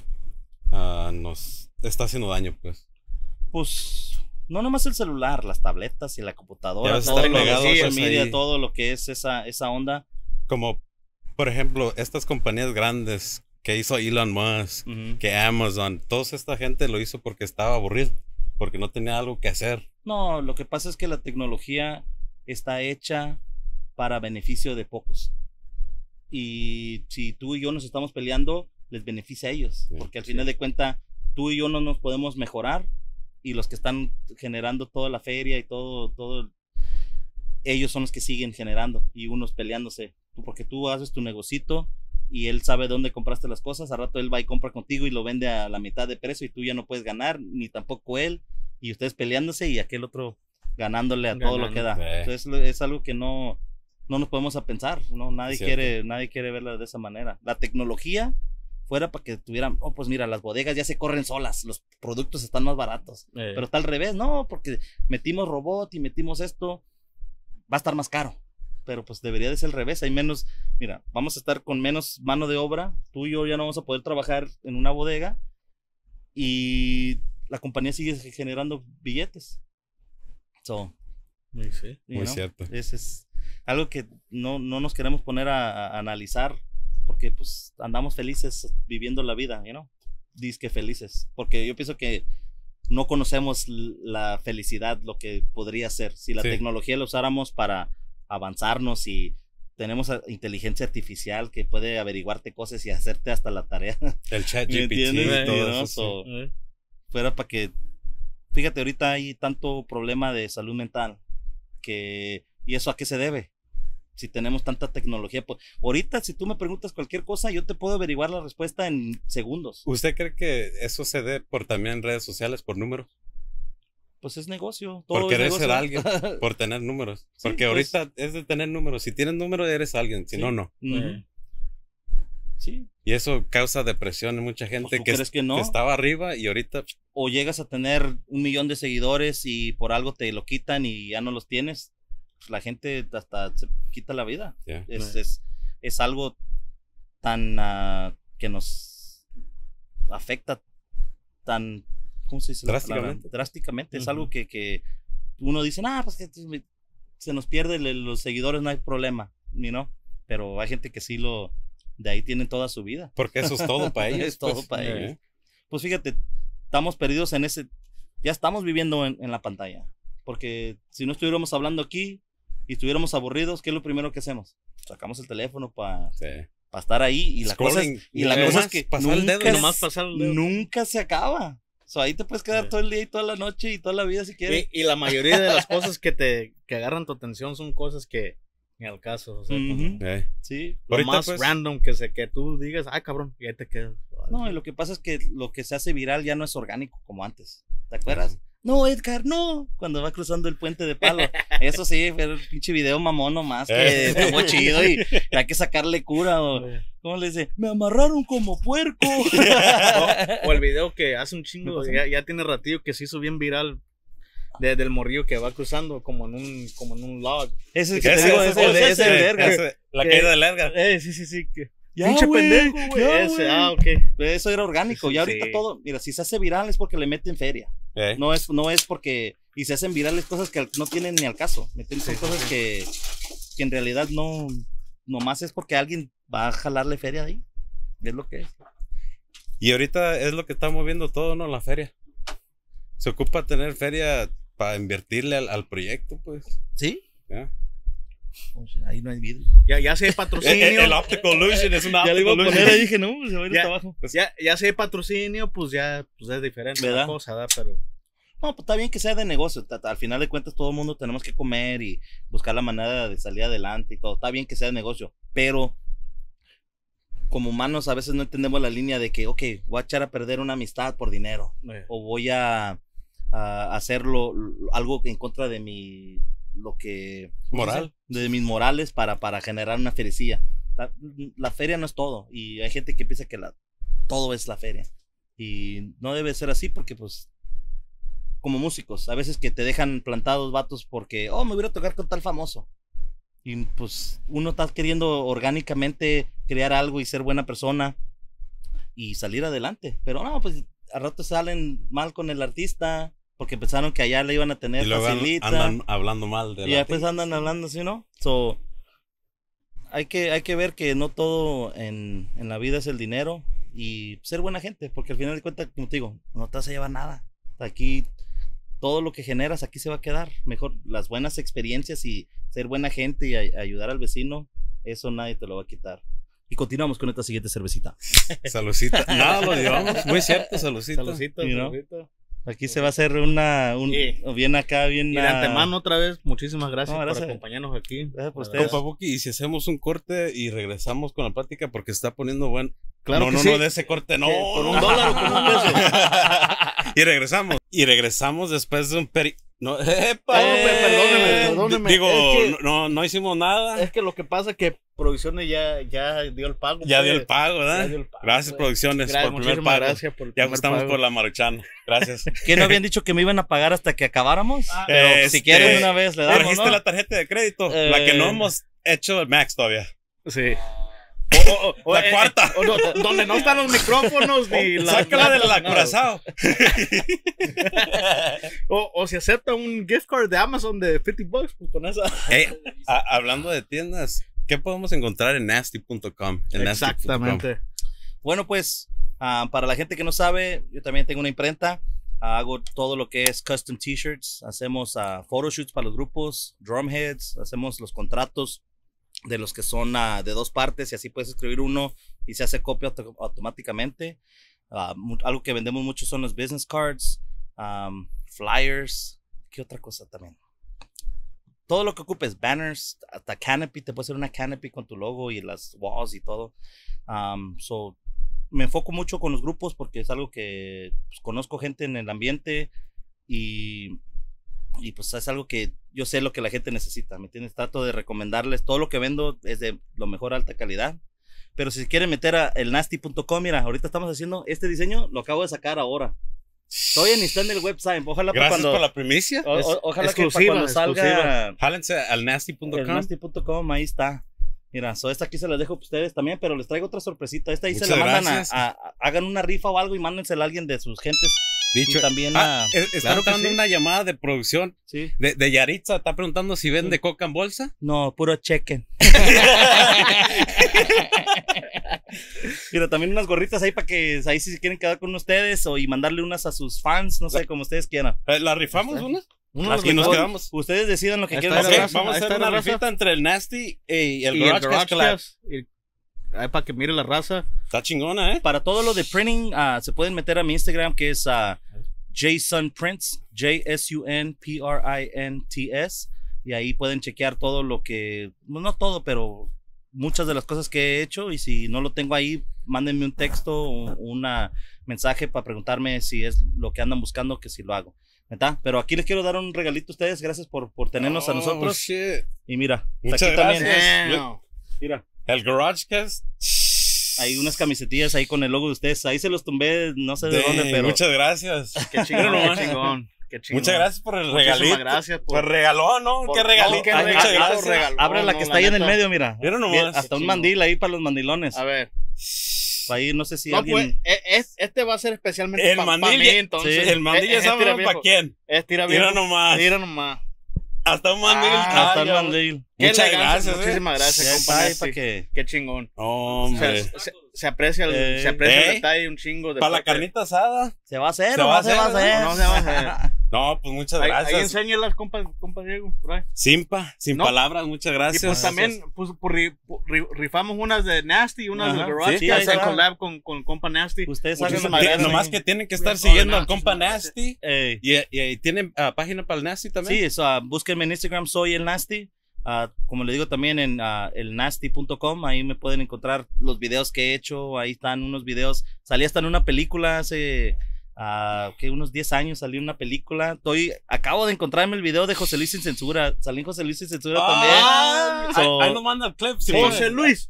nos está haciendo daño, pues? Pues no nomás el celular, las tabletas y la computadora, todo lo que es esa onda. Como, por ejemplo, estas compañías grandes que hizo Elon Musk, que Amazon, toda esta gente lo hizo porque estaba aburrido, porque no tenía algo que hacer. No, lo que pasa es que la tecnología está hecha para beneficio de pocos. Y si tú y yo nos estamos peleando, les beneficia a ellos, porque al final de cuentas tú y yo no nos podemos mejorar, y los que están generando toda la feria y todo, ellos son los que siguen generando, y unos peleándose, porque tú haces tu negocito y él sabe dónde compraste las cosas, al rato él va y compra contigo y lo vende a la mitad de precio, y tú ya no puedes ganar, ni tampoco él, y ustedes peleándose y aquel otro ganándole a todo lo que da. Entonces es algo que no nos podemos a pensar, ¿no? Nadie quiere verla de esa manera. La tecnología fuera para que tuvieran, pues mira, las bodegas ya se corren solas, los productos están más baratos, pero está al revés, no, porque metimos robot y metimos esto, va a estar más caro, pero pues debería de ser al revés, hay menos, mira, vamos a estar con menos mano de obra, tú y yo ya no vamos a poder trabajar en una bodega, y la compañía sigue generando billetes. Muy cierto. Es algo que no nos queremos poner a analizar, porque pues andamos felices viviendo la vida, you know? Disque felices, porque yo pienso que no conocemos la felicidad, lo que podría ser si la tecnología la usáramos para avanzarnos, y tenemos inteligencia artificial que puede averiguarte cosas y hacerte hasta la tarea. El chat GPT y todo eso. Fuera para que, fíjate, ahorita hay tanto problema de salud mental, y eso a qué se debe, si tenemos tanta tecnología. Pues, ahorita, si tú me preguntas cualquier cosa, yo te puedo averiguar la respuesta en segundos. ¿Usted cree que eso se dé por también redes sociales, por números? Pues es negocio. Por Todo querer es ser negocio. alguien, por tener números. Sí, Porque pues. ahorita es de tener números. Si tienes números, eres alguien. Si Sí. no, no. Ujú. Sí. Y eso causa depresión en mucha gente ¿tú que, crees que no? que estaba arriba y ahorita O llegas a tener 1 millón de seguidores y por algo te lo quitan y ya no los tienes. Pues la gente hasta se quita la vida. ya. Es algo tan que nos afecta tan, ¿cómo se dice? la palabra? Drásticamente. Drásticamente. Es Ujú. algo que uno dice, pues que se nos pierden los seguidores, no hay problema, ¿no? Pero hay gente que sí de ahí tienen toda su vida. Porque eso es todo para ellos. Es todo pues. para ellos. Pues fíjate, estamos perdidos ya estamos viviendo en la pantalla. Porque si no estuviéramos hablando aquí y estuviéramos aburridos, ¿qué es lo primero que hacemos? Sacamos el teléfono para Sí. estar ahí y la cosa Scrolling. es que pasar el dedo. nunca, Nomás pasar el dedo. nunca se acaba. Ahí te puedes quedar Sí. todo el día y toda la noche y toda la vida si quieres. Y la mayoría de las cosas que agarran tu atención son cosas que ni al caso. O sea, como Ujú. Sí. lo Ahorita, más pues, random que tú digas, ay cabrón, y ahí te quedas. No, y lo que pasa es que lo que se hace viral ya no es orgánico como antes. ¿Te acuerdas? No, Edgar, no. Cuando va cruzando el puente de palo. Eso sí, fue el pinche video mamón nomás que estuvo chido y hay que sacarle cura. ¿Cómo le dice? Me amarraron como puerco. O el video que hace un chingo, ¿Me pasó? ya tiene ratillo que se hizo bien viral. Del morrillo que va cruzando como en un log. Ese que te digo, ese es el verga. La caída del Edgar. Sí. Ya, Pinche güey, pendejo, güey. ya, Ese, güey. ok. Eso era orgánico. Sí, Y ahorita sí. todo, mira, si se hace viral es porque le meten feria. No es porque. Y se hacen virales cosas que no tienen ni al caso. Son cosas que en realidad no. Nomás es porque alguien va a jalarle feria de ahí. Es lo que es. Y ahorita es lo que está moviendo todo, ¿no? La feria. Se ocupa tener feria para invertirle al proyecto, pues. ¿Sí? ¿Ya? Ahí no hay vidrio. Ya sé patrocinio. El Optical Illusion es una Ya le iba a Optical poner ahí, Illusion. dije, no, se va a ir Ya. hasta abajo. Ya sé patrocinio, pues ya pues es diferente ¿Verdad? la cosa, ¿verdad? Pero No, pues está bien que sea de negocio. Al final de cuentas, todo el mundo tenemos que comer y buscar la manera de salir adelante y todo. Está bien que sea de negocio, pero como humanos a veces no entendemos la línea de que, ok, voy a echar a perder una amistad por dinero o voy a hacerlo algo en contra de ¿cómo se Moral. dice? De mis morales para generar una feriecilla. La feria no es todo y hay gente que piensa que todo es la feria y no debe ser así porque pues como músicos, a veces que te dejan plantados vatos porque, me voy a tocar con tal famoso. Y pues uno está queriendo orgánicamente crear algo y ser buena persona y salir adelante. Pero no, pues a rato salen mal con el artista porque pensaron que allá le iban a tener Y luego facilita. andan hablando mal de Y después andan hablando así, ¿no? Hay que ver que no todo en la vida es el dinero y ser buena gente, porque al final de cuentas, como te digo, no te vas a llevar nada. Aquí todo lo que generas aquí se va a quedar. Mejor las buenas experiencias y ser buena gente y ayudar al vecino, eso nadie te lo va a quitar. Y continuamos con esta siguiente cervecita. Salucita. Nada, lo llevamos. Muy cierto, salucita. saludcito, You know? saludito. Aquí se va a hacer bien acá, bien. Y de antemano otra vez, muchísimas gracias, No, gracias. por acompañarnos aquí. Gracias por La ustedes. verdad. Compa Buki, y si hacemos un corte y regresamos con la plática porque se está poniendo bueno. Claro no, que no, sí. no, de ese corte no. ¿Por $1 o por $1? Y regresamos. Y regresamos después de un No, perdóneme. Digo, Es que- no hicimos nada. Es que lo que pasa es que Producciones ya dio el pago. Ya pues. dio el pago, ¿verdad? Ya dio el pago, Gracias, pues. Producciones, por el primer Muchísimas pago. gracias por el Ya primer estamos pago. por la Maruchan. Gracias. ¿Qué no habían dicho que me iban a pagar hasta que acabáramos? Pero si quieren de una vez le damos, Trajiste ¿no? la tarjeta de crédito, la que no hemos hecho el Max todavía. Sí. La cuarta. Donde no están los micrófonos ni la. Sácala de la nada. Curazao. O si acepta un gift card de Amazon de $50, pues con esa. Hey, hablando de tiendas, ¿qué podemos encontrar en nasty.com? Exactamente. Bueno, pues, para la gente que no sabe, yo también tengo una imprenta. Hago todo lo que es custom t-shirts. Hacemos photoshoots para los grupos, drumheads. Hacemos los contratos de los que son de 2 partes y así puedes escribir uno y se hace copia automáticamente. Algo que vendemos mucho son los business cards, flyers. ¿Qué otra cosa también? todo lo que ocupes, banners, hasta canopy, te puede hacer una canopy con tu logo y las walls y todo. So, me enfoco mucho con los grupos porque es algo que pues, conozco gente en el ambiente y pues es algo que yo sé lo que la gente necesita, ¿me entiendes? Trato de recomendarles, todo lo que vendo es de lo mejor alta calidad. Pero si quieren meter a elnasty.com, mira, ahorita estamos haciendo este diseño, lo acabo de sacar ahora. Todavía ni está en el website. Ojalá Gracias cuando, por la primicia. ojalá que exclusiva, cuando salga Jálense al nasty.com. elnasty.com, ahí está. Mira, esta aquí se las dejo a ustedes también, pero les traigo otra sorpresita. Esta ahí Muchas se la mandan gracias. hagan una rifa o algo y mándensela a alguien de sus gentes. Dicho, Y también está claro que entrando sí. una llamada de producción sí. de Yaritza. Está preguntando si vende coca en bolsa. No, puro cheque. Mira, también unas gorritas ahí para que ahí si quieren quedar con ustedes y mandarle unas a sus fans, no sé, como ustedes quieran. ¿La rifamos una? Unos Y nos mejor. quedamos. Ustedes decidan lo que Ahí quieran está, Ok, hacer. raza, vamos a ahí hacer está la una raza. rifita entre el Nasty y el Y el Garage Garage Class. Class. Ahí para que mire la raza. Está chingona, ¿eh? Para todo lo de printing, se pueden meter a mi Instagram que es Jason Prints, JSUNPRINTS, y ahí pueden chequear todo lo que, no todo, pero muchas de las cosas que he hecho, y si no lo tengo ahí, mándenme un texto o un mensaje para preguntarme si es lo que andan buscando, que si lo hago. ¿Verdad? Pero aquí les quiero dar un regalito a ustedes, gracias por tenernos a nosotros. Shit. Y mira, Muchas aquí también, gracias. mira, El Garage Cast. hay unas camisetillas ahí con el logo de ustedes, ahí se los tumbé, no sé de dónde, pero Muchas gracias. Qué chingón, Pero qué chingón. Qué chingón. Muchas gracias por el Muchísimas regalito. gracias Pues regaló, ¿no? Qué regalito. qué Muchas regalito, gracias. regaló. abre la No, que la está ahí en el neta. medio, mira. Mira nomás. Bien, hasta Qué un chingón. mandil ahí para los mandilones. A ver. Ahí no sé si No, alguien. pues, este va a ser especialmente El para mandil mí, ya- entonces. sí, El mandil ya sabemos para quién. Tira bien. Mira nomás. Mira nomás. Hasta un mandil. Hasta Ay, el mandil. Qué Muchas elegancia, gracias, Muchísimas Ya gracias, está compa. ahí para que. Qué chingón. Hombre. Se aprecia el ¿Eh? detalle un chingo de Para la parte. carnita asada. Se va a hacer, Se o va a no se va a hacer, hacer. No, no se va a hacer. No, pues muchas Ahí gracias. enséñalas, compa Diego. Por ahí. Sin No. palabras, muchas Y gracias. pues también pues, rifamos unas de Nasty, unas Ajá, de Garage, sí, que ahí hacen está. collab con compa Nasty. Ustedes Muchísimas hagan lo que gracias. quieran. Nomás que tienen que estar No, siguiendo no, al compa Nasty. Ey. Y tienen página para el Nasty también. Sí, eso, búsquenme en Instagram, soy el Nasty. Como le digo también en elnasty.com, ahí me pueden encontrar los videos que he hecho. Ahí están unos videos. Salí hasta en una película hace unos 10 años. Salí en una película. Acabo de encontrarme el video de José Luis Sin Censura. Salí en José Luis Sin Censura Ah, también. So- ahí nos manda el clip. sí, José puede. Luis.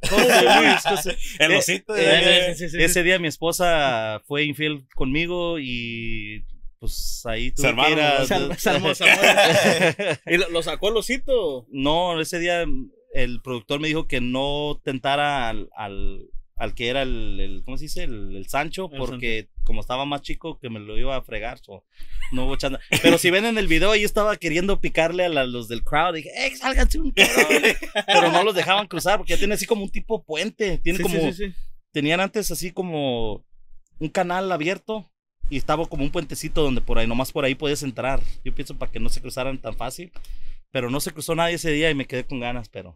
El osito Sí. Ese día mi esposa fue infiel conmigo y pues ahí tuve Se armaron, que ir ¿no? Se armó. ¿Y lo sacó el osito? No, ese día el productor me dijo que no tentara al que era ¿cómo se dice? El Sancho, El porque como estaba más chico que me lo iba a fregar, no hubo chance. Pero si ven en el video, yo estaba queriendo picarle a los del crowd, dije, sálganse un cabrón. Pero no los dejaban cruzar porque ya tiene así como un tipo puente, tiene Sí. tenían antes así como un canal abierto y estaba como un puentecito donde por ahí, nomás por ahí podías entrar. Yo pienso para que no se cruzaran tan fácil, pero no se cruzó nadie ese día y me quedé con ganas, pero,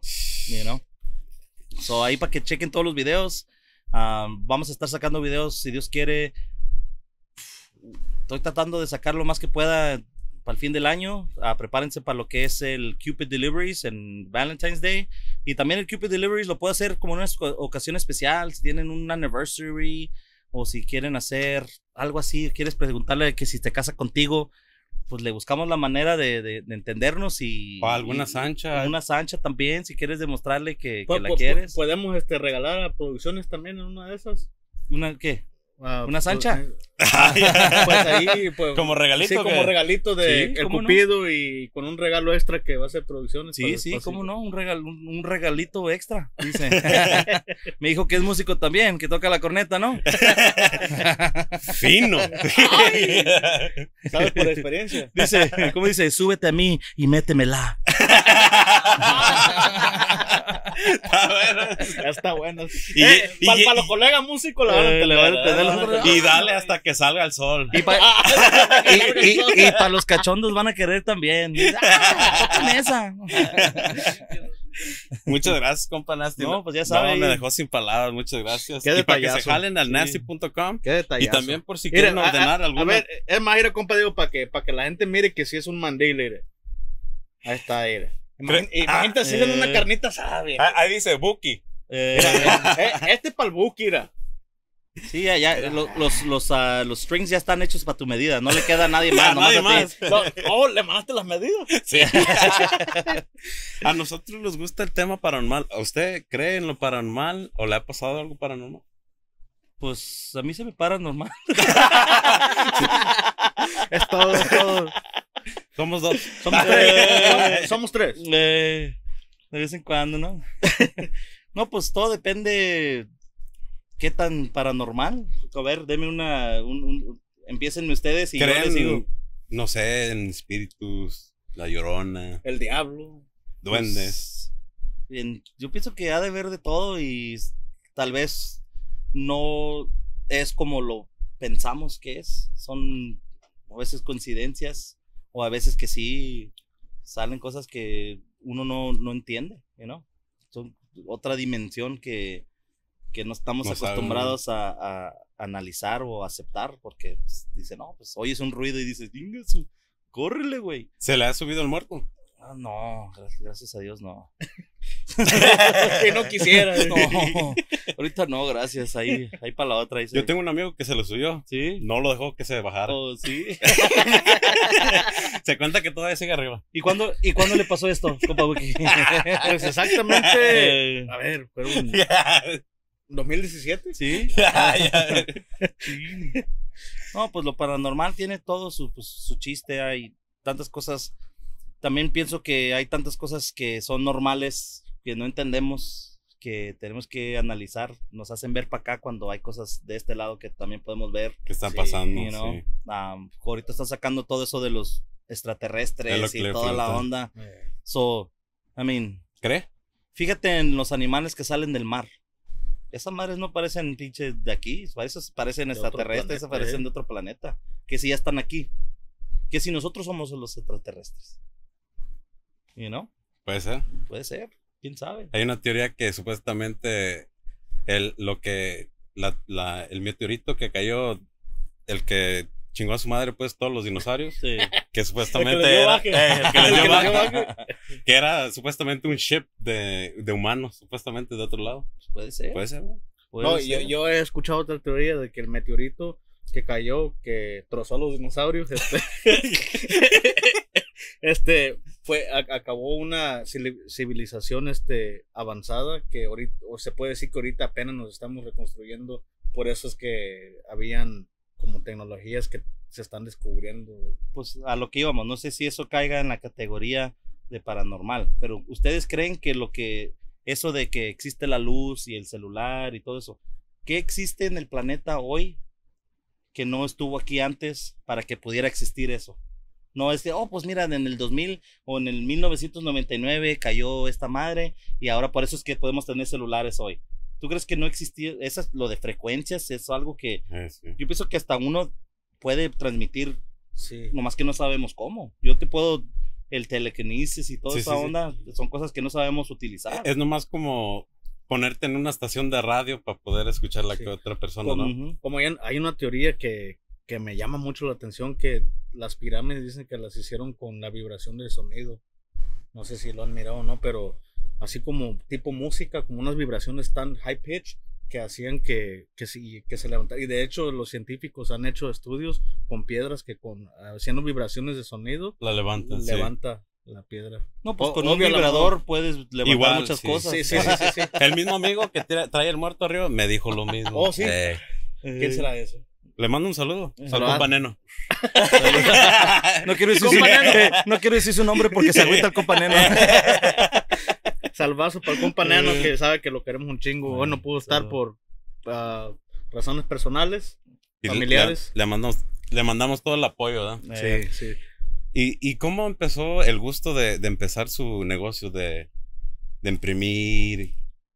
So ahí para que chequen todos los videos. Vamos a estar sacando videos si Dios quiere. Estoy tratando de sacar lo más que pueda para el fin del año. Prepárense para lo que es el Cupid Deliveries en Valentine's Day. Y también el Cupid Deliveries lo puedo hacer como una ocasión especial. Si tienen un anniversary o si quieren hacer algo así, quieres preguntarle que si te casa contigo, pues le buscamos la manera de entendernos y... O alguna sancha. Una sancha también, si quieres demostrarle que Pues, la quieres. Podemos regalar a producciones también en una de esas. ¿Una qué? ¿Una sancha? Pues ahí, pues. Como regalito. Sí, como ¿qué? regalito de Sí, el ¿cómo no? Cupido y con un regalo extra que va a ser producciones. Sí, para- sí, para- cómo no, un regalito extra, dice. Me dijo que es músico también, que toca la corneta, ¿no? Fino. ¿Sabes por experiencia? Dice, ¿cómo dice? Súbete a mí y métemela. Ya está bueno. Y- Para los colegas músicos la van a le van a entender. entender. Y dale hasta que salga el sol. Y para los cachondos van a querer también. Tócame esa. Muchas gracias, compa Nasty. No, pues ya sabe. No, me dejó sin palabras. Muchas gracias. Qué Y para que se detallazo. jalen al Sí. nasty.com. Qué detallazo. Y también por si Mira, quieren ordenar a alguna. ver, es más, compa, digo, para que la gente mire que si es un mandil, mire. Ahí está, mire. Imagínate así en una carnita asada, viejo. Ahí dice Buki. Este pa'l Buki, mira. Sí, ya los strings ya están hechos para tu medida. No le queda a nadie más. Nadie nomás a ti. más. ¿Le mandaste las medidas? Sí. A nosotros nos gusta el tema paranormal. ¿A usted cree en lo paranormal o le ha pasado algo paranormal? Pues a mí se me para normal. Es todo. Somos dos. Somos tres. De vez en cuando, ¿no? No, pues todo depende qué tan paranormal. A ver, deme empiecen ustedes y yo les digo. ¿Creen, no sé, en espíritus, la Llorona, El diablo. duendes? Yo pienso que ha de haber de todo y tal vez no es como lo pensamos que es. Son a veces coincidencias o a veces que sí salen cosas que uno no entiende, ¿no? Son otra dimensión que no estamos No acostumbrados a analizar o aceptar porque pues, dice, no, pues oyes un ruido y dices, "Dingasu, córrele, güey". ¿Se le ha subido el muerto? Ah, no, gracias a Dios no. Que no quisiera. No, ahorita no, gracias. Ahí para la otra. Yo tengo un amigo que se lo subió. ¿Sí? No lo dejó que se bajara. Oh, sí. Se cuenta que todavía sigue arriba. ¿Y cuándo le pasó esto, compa Buki? Pues exactamente. A ver, fue un 2017. ¿Sí? Sí. No, pues lo paranormal tiene todo su chiste. Hay tantas cosas. También pienso que hay tantas cosas que son normales, que no entendemos, que tenemos que analizar. Nos hacen ver para acá cuando hay cosas de este lado que también podemos ver. ¿Qué están pasando? You know? Sí. Ahorita están sacando todo eso de los extraterrestres y toda la onda. So, ¿Cree? fíjate en los animales que salen del mar. Esas madres no parecen pinches de aquí, esos parecen extraterrestres, esas parecen de otro planeta. Que si ya están aquí. Que si nosotros somos los extraterrestres. You know? Puede ser. Puede ser, quién sabe. Hay una teoría que supuestamente el meteorito que cayó, el que chingó a su madre, pues todos los dinosaurios, Sí. que supuestamente El que les dio era baje. el que les dio El que les dio baje, baje. que era supuestamente un ship de humanos, supuestamente de otro lado. Pues puede ser. Puede ser, ¿no? Puede No, ser. yo he escuchado otra teoría de que el meteorito que cayó, que trozó a los dinosaurios, acabó una civilización avanzada que ahorita, o se puede decir que ahorita apenas nos estamos reconstruyendo. Por eso es que habían como tecnologías que se están descubriendo. Pues a lo que íbamos, no sé si eso caiga en la categoría de paranormal, pero ¿ustedes creen que eso de que existe la luz y el celular y todo eso, qué existe en el planeta hoy que no estuvo aquí antes para que pudiera existir eso? No es que, pues mira, en el 2000 o en el 1999 cayó esta madre y ahora por eso es que podemos tener celulares hoy. ¿Tú crees que no existía lo de frecuencias? Es algo que Sí. yo pienso que hasta uno puede transmitir, Sí. nomás que no sabemos cómo. Yo te puedo, el telequinesis y toda Sí, esa sí, sí. onda, son cosas que no sabemos utilizar. Es nomás como ponerte en una estación de radio para poder escuchar la Sí. que otra persona, ¿no? Ujú. Como hay una teoría que me llama mucho la atención, que las pirámides dicen que las hicieron con la vibración del sonido. No sé si lo han mirado o no, pero así como tipo música, como unas vibraciones tan high pitch que hacían que se levantara. Y de hecho los científicos han hecho estudios con piedras que haciendo vibraciones de sonido La levantan, sí. levanta la piedra. No, pues con Obvio, un a lo vibrador puedes levantar Igual, muchas sí. cosas. Sí. El mismo amigo que trae el muerto arriba me dijo lo mismo. Oh, sí. ¿Quién será eso? Le mando un saludo al Saludos. compa Neno. No quiero decir no quiero decir su nombre porque se agüita el compañero. Salvazo para el compa Neno, que sabe que lo queremos un chingo. Hoy no pudo estar por razones personales, Y familiares. Le mandamos todo el apoyo, ¿verdad? Sí. ¿Y cómo empezó el gusto de empezar su negocio de imprimir?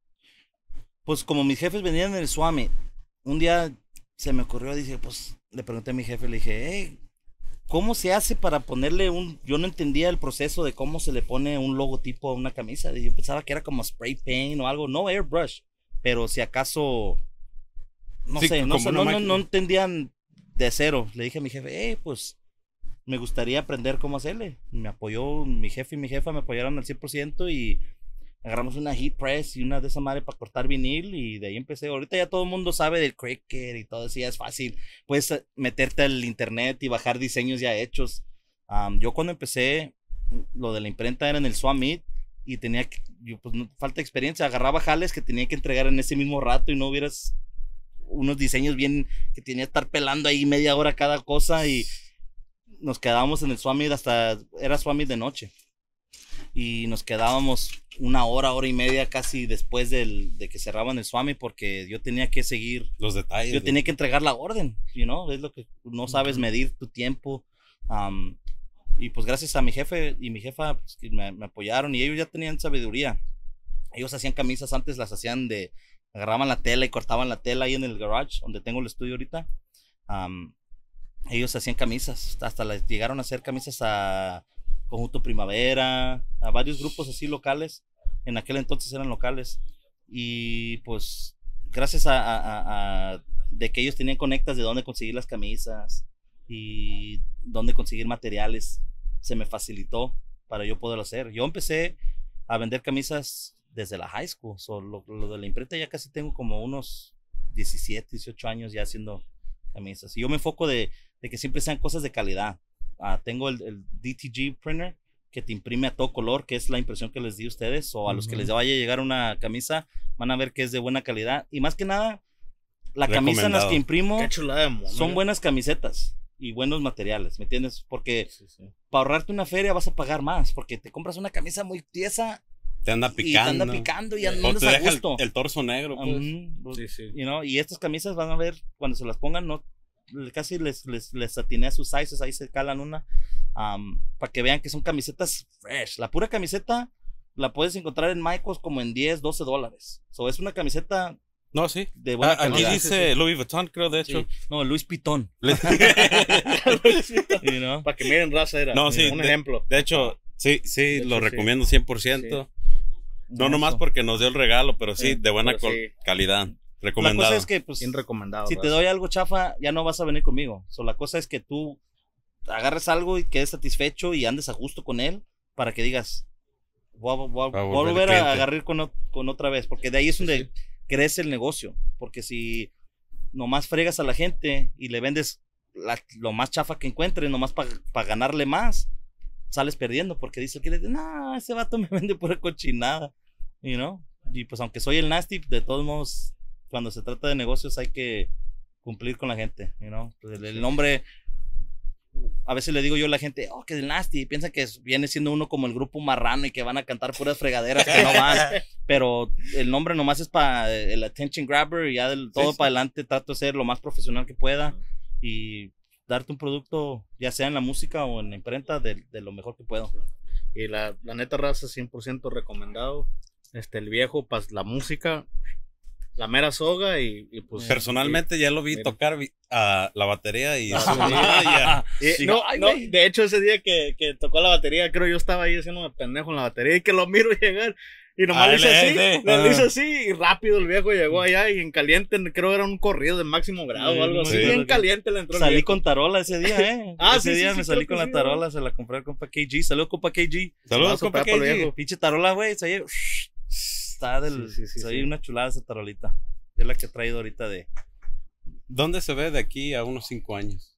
Pues como mis jefes venían del Swami, un día se me ocurrió, dije, pues le pregunté a mi jefe, le dije, hey, ¿cómo se hace para ponerle yo no entendía el proceso de cómo se le pone un logotipo a una camisa. Yo pensaba que era como spray paint o algo, no airbrush, pero si acaso, no Sí, sé, como una máquina. no entendían de cero. Le dije a mi jefe, pues me gustaría aprender cómo hacerle. Me apoyó mi jefe y mi jefa, me apoyaron al 100% y agarramos una heat press y una de esa madre para cortar vinil y de ahí empecé. Ahorita ya todo el mundo sabe del Cricut y todo eso, ya es fácil. Puedes meterte al internet y bajar diseños ya hechos. Yo cuando empecé, lo de la imprenta era en el Swamit y tenía que, pues falta de experiencia, agarraba jales que tenía que entregar en ese mismo rato y no hubieras unos diseños bien, que tenía que estar pelando ahí media hora cada cosa y nos quedábamos en el Swamit era Swamit de noche. Y nos quedábamos una hora y media casi después de que cerraban el Swami porque yo tenía que seguir los detalles. Yo tenía que entregar la orden, es lo que no sabes medir tu tiempo. Y pues gracias a mi jefe y mi jefa pues, que me apoyaron y ellos ya tenían sabiduría. Ellos hacían camisas antes, las hacían agarraban la tela y cortaban la tela ahí en el garage donde tengo el estudio ahorita. Ellos hacían camisas, hasta llegaron a hacer camisas a Conjunto Primavera, a varios grupos así locales, en aquel entonces eran locales, y pues gracias a de que ellos tenían conectas de dónde conseguir las camisas y dónde conseguir materiales, se me facilitó para yo poderlo hacer. Yo empecé a vender camisas desde la high school, lo de la imprenta ya casi tengo como unos 17, 18 años ya haciendo camisas, y yo me enfoco de que siempre sean cosas de calidad. Tengo el DTG printer que te imprime a todo color, que es la impresión que les di a ustedes, o a los que les vaya a llegar una camisa, van a ver que es de buena calidad. Y más que nada, la camisa en las que imprimo son buenas camisetas y buenos materiales, ¿me entiendes? Porque para ahorrarte una feria vas a pagar más, porque te compras una camisa muy tiesa, te anda picando y andas a gusto. El torso negro, pues. Y estas camisas van a ver, cuando se las pongan, no casi les atiné a sus sizes, ahí se calan una, para que vean que son camisetas fresh. La pura camiseta la puedes encontrar en Michaels como en $10, $12. Es una camiseta de buena calidad. Aquí dice Louis Vuitton, creo, de hecho. No, Louis Pitón. Para que miren, raza, era un ejemplo. De hecho, sí, lo recomiendo 100%. No nomás porque nos dio el regalo, pero sí, de buena calidad. Recomendado. La cosa es que, pues, bien recomendado, si te doy algo chafa, ya no vas a venir conmigo. La cosa es que tú agarres algo y quedes satisfecho y andes a gusto con él para que digas, voy a volver a agarrar con otra vez, porque de ahí es donde crece el negocio. Porque si nomás fregas a la gente y le vendes lo más chafa que encuentres, nomás para ganarle más, sales perdiendo, porque dice que no, ese vato me vende pura cochinada, y pues aunque soy el nasty, de todos modos, cuando se trata de negocios hay que cumplir con la gente, Pues el nombre, a veces le digo yo a la gente, que es el nasty, piensa que viene siendo uno como el grupo marrano y que van a cantar puras fregaderas que no van, pero el nombre nomás es para el attention grabber y ya todo para adelante trato de ser lo más profesional que pueda y darte un producto, ya sea en la música o en la imprenta, de lo mejor que puedo. Y la neta, raza, 100% recomendado. El viejo, la música, la mera soga y pues... Personalmente ya lo vi tocar a la batería y... De hecho, ese día que tocó la batería, creo yo estaba ahí haciéndome pendejo en la batería y que lo miro llegar y nomás le hice así y rápido el viejo llegó allá y en caliente, creo era un corrido de máximo grado o algo así, bien caliente le entró. Salí con tarola ese día, ese día me salí con la tarola, se la compré al compa KG. Saludos, compa KG. Saludos, compa KG. Pinche tarola, güey, soy una chulada esa tarolita. Es la que he traído ahorita de... ¿Dónde se ve de aquí a unos 5 años?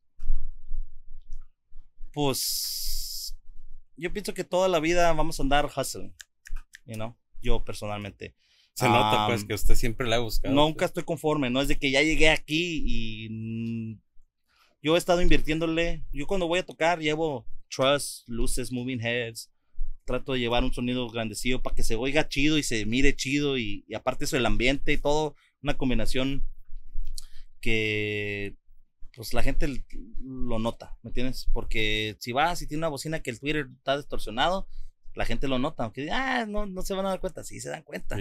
Pues yo pienso que toda la vida vamos a andar hustling, yo personalmente. Se nota pues que usted siempre la ha buscado. Nunca estoy conforme, no es de que ya llegué aquí y yo he estado invirtiéndole. Yo cuando voy a tocar llevo truss, luces, moving heads, trato de llevar un sonido grandecillo para que se oiga chido y se mire chido y aparte eso el ambiente y todo, una combinación que pues la gente lo nota, ¿me entiendes? Porque si vas y tiene una bocina que el Twitter está distorsionado, la gente lo nota, aunque no se van a dar cuenta, sí se dan cuenta.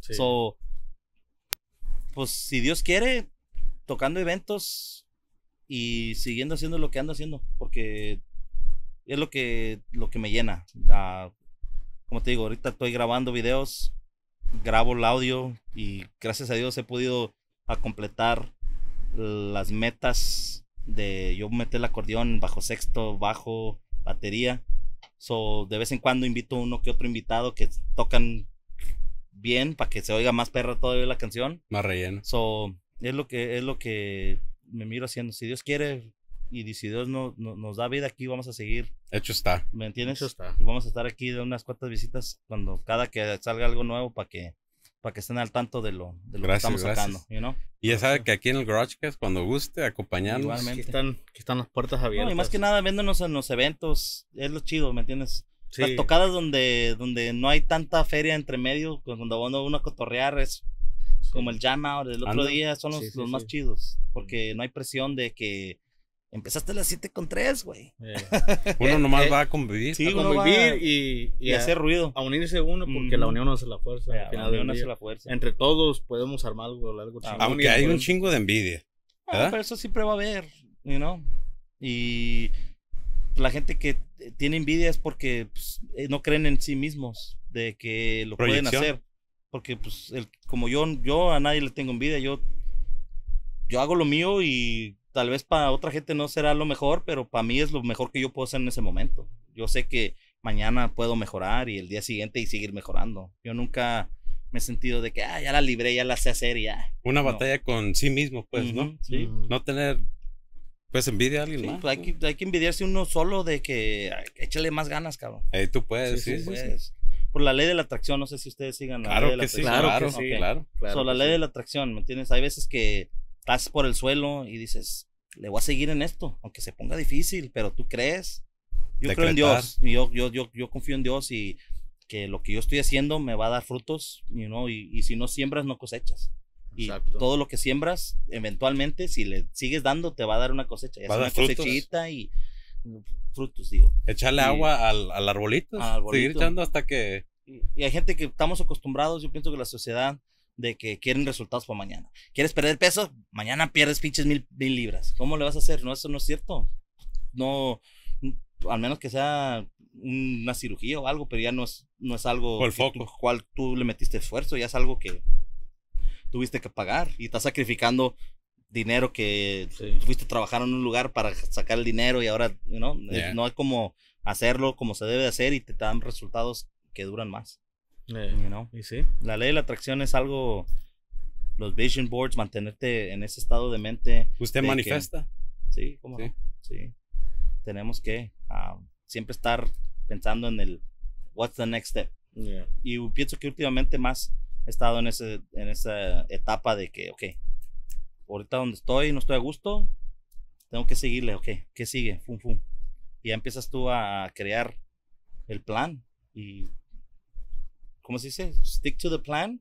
Pues si Dios quiere, tocando eventos y siguiendo haciendo lo que ando haciendo, porque es lo que me llena. Como te digo, ahorita estoy grabando videos, grabo el audio y gracias a Dios he podido completar las metas de yo meter el acordeón, bajo sexto, bajo, batería. So, de vez en cuando invito uno que otro invitado que tocan bien para que se oiga más perra todavía la canción. Más relleno. So, es lo que me miro haciendo. Si Dios quiere y si Dios nos da vida aquí, vamos a seguir. Hecho está. ¿Me entiendes? Hecho está. Y vamos a estar aquí de unas cuantas visitas cuando cada que salga algo nuevo para que estén al tanto de lo que Gracias, estamos sacando, gracias. you know? Y ya sabe que aquí en el GarageCast, cuando guste, acompañarnos. Igualmente. Aquí están las puertas abiertas. No, y más que nada, viéndonos en los eventos, es lo chido, ¿me entiendes? Sí. Las tocadas donde no hay tanta feria entre medio, cuando uno a cotorrear, es como el jam out del otro Ándale. día, son los más chidos, porque no hay presión de que empezaste a las 7:03, güey. Uno nomás va a convivir. Sí, A uno va convivir y a hacer ruido. a unirse uno, porque la unión hace la fuerza. Al final del día. la fuerza. Entre todos podemos armar algo chingón. Aunque y hay un podemos- chingo de envidia. ¿verdad? Pero eso siempre va a haber, you know? Y la gente que tiene envidia es porque pues, no creen en sí mismos de que lo pueden Proyección. hacer. Porque pues como yo a nadie le tengo envidia, yo hago lo mío y tal vez para otra gente no será lo mejor, pero para mí es lo mejor que yo puedo hacer en ese momento. Yo sé que mañana puedo mejorar y el día siguiente y seguir mejorando. Yo nunca me he sentido de que ya la libré, ya la sé hacer y ya. Una No. batalla con sí mismo, pues, ¿no? Ujú, sí. No tener, pues, envidia a alguien Sí, más. pues hay que envidiarse uno solo de que ay, échale más ganas, cabrón. Ahí tú puedes, Sí, sí, sí, sí, Pues, por la ley de la atracción, no sé si ustedes sigan la ley Claro de la que sí, atracción. claro, que sí. claro. Claro So, la que ley sí. de la atracción, ¿me entiendes? Hay veces que estás por el suelo y dices, le voy a seguir en esto, aunque se ponga difícil, pero tú crees. Yo creo en Decretar. Dios, y yo confío en Dios y que lo que yo estoy haciendo me va a dar frutos, you know, y si no siembras, no cosechas. Y Exacto. todo lo que siembras, eventualmente, si le sigues dando, te va a dar una cosecha. Ya Va a sea dar una frutos. cosechita y frutos, digo. Echarle Sí. agua al arbolito. Al arbolito. Seguir echando hasta que... Y hay gente que estamos acostumbrados, yo pienso que la sociedad, de que quieren resultados para mañana. ¿Quieres perder peso? Mañana pierdes pinches 1,000 libras. ¿Cómo le vas a hacer? No, eso no es cierto. No, al menos que sea una cirugía o algo, pero ya no es algo O el que foco. cual tú le metiste esfuerzo, ya es algo que tuviste que pagar y estás sacrificando dinero que Sí. fuiste a trabajar en un lugar para sacar el dinero y ahora, Yeah. no es como hacerlo como se debe de hacer y te dan resultados que duran más, you know? Y sí. La ley de la atracción es algo, los vision boards, mantenerte en ese estado de mente. Usted de que- manifiesta. Sí, ¿cómo Sí. no? Sí. Tenemos que siempre estar pensando en el what's the next step. Yeah. Y pienso que últimamente más he estado en esa etapa de que, ok, ahorita donde estoy, no estoy a gusto, tengo que seguirle, ok, ¿qué sigue? Fum, fum. Y ya empiezas tú a crear el plan y, ¿cómo se dice? Stick to the plan.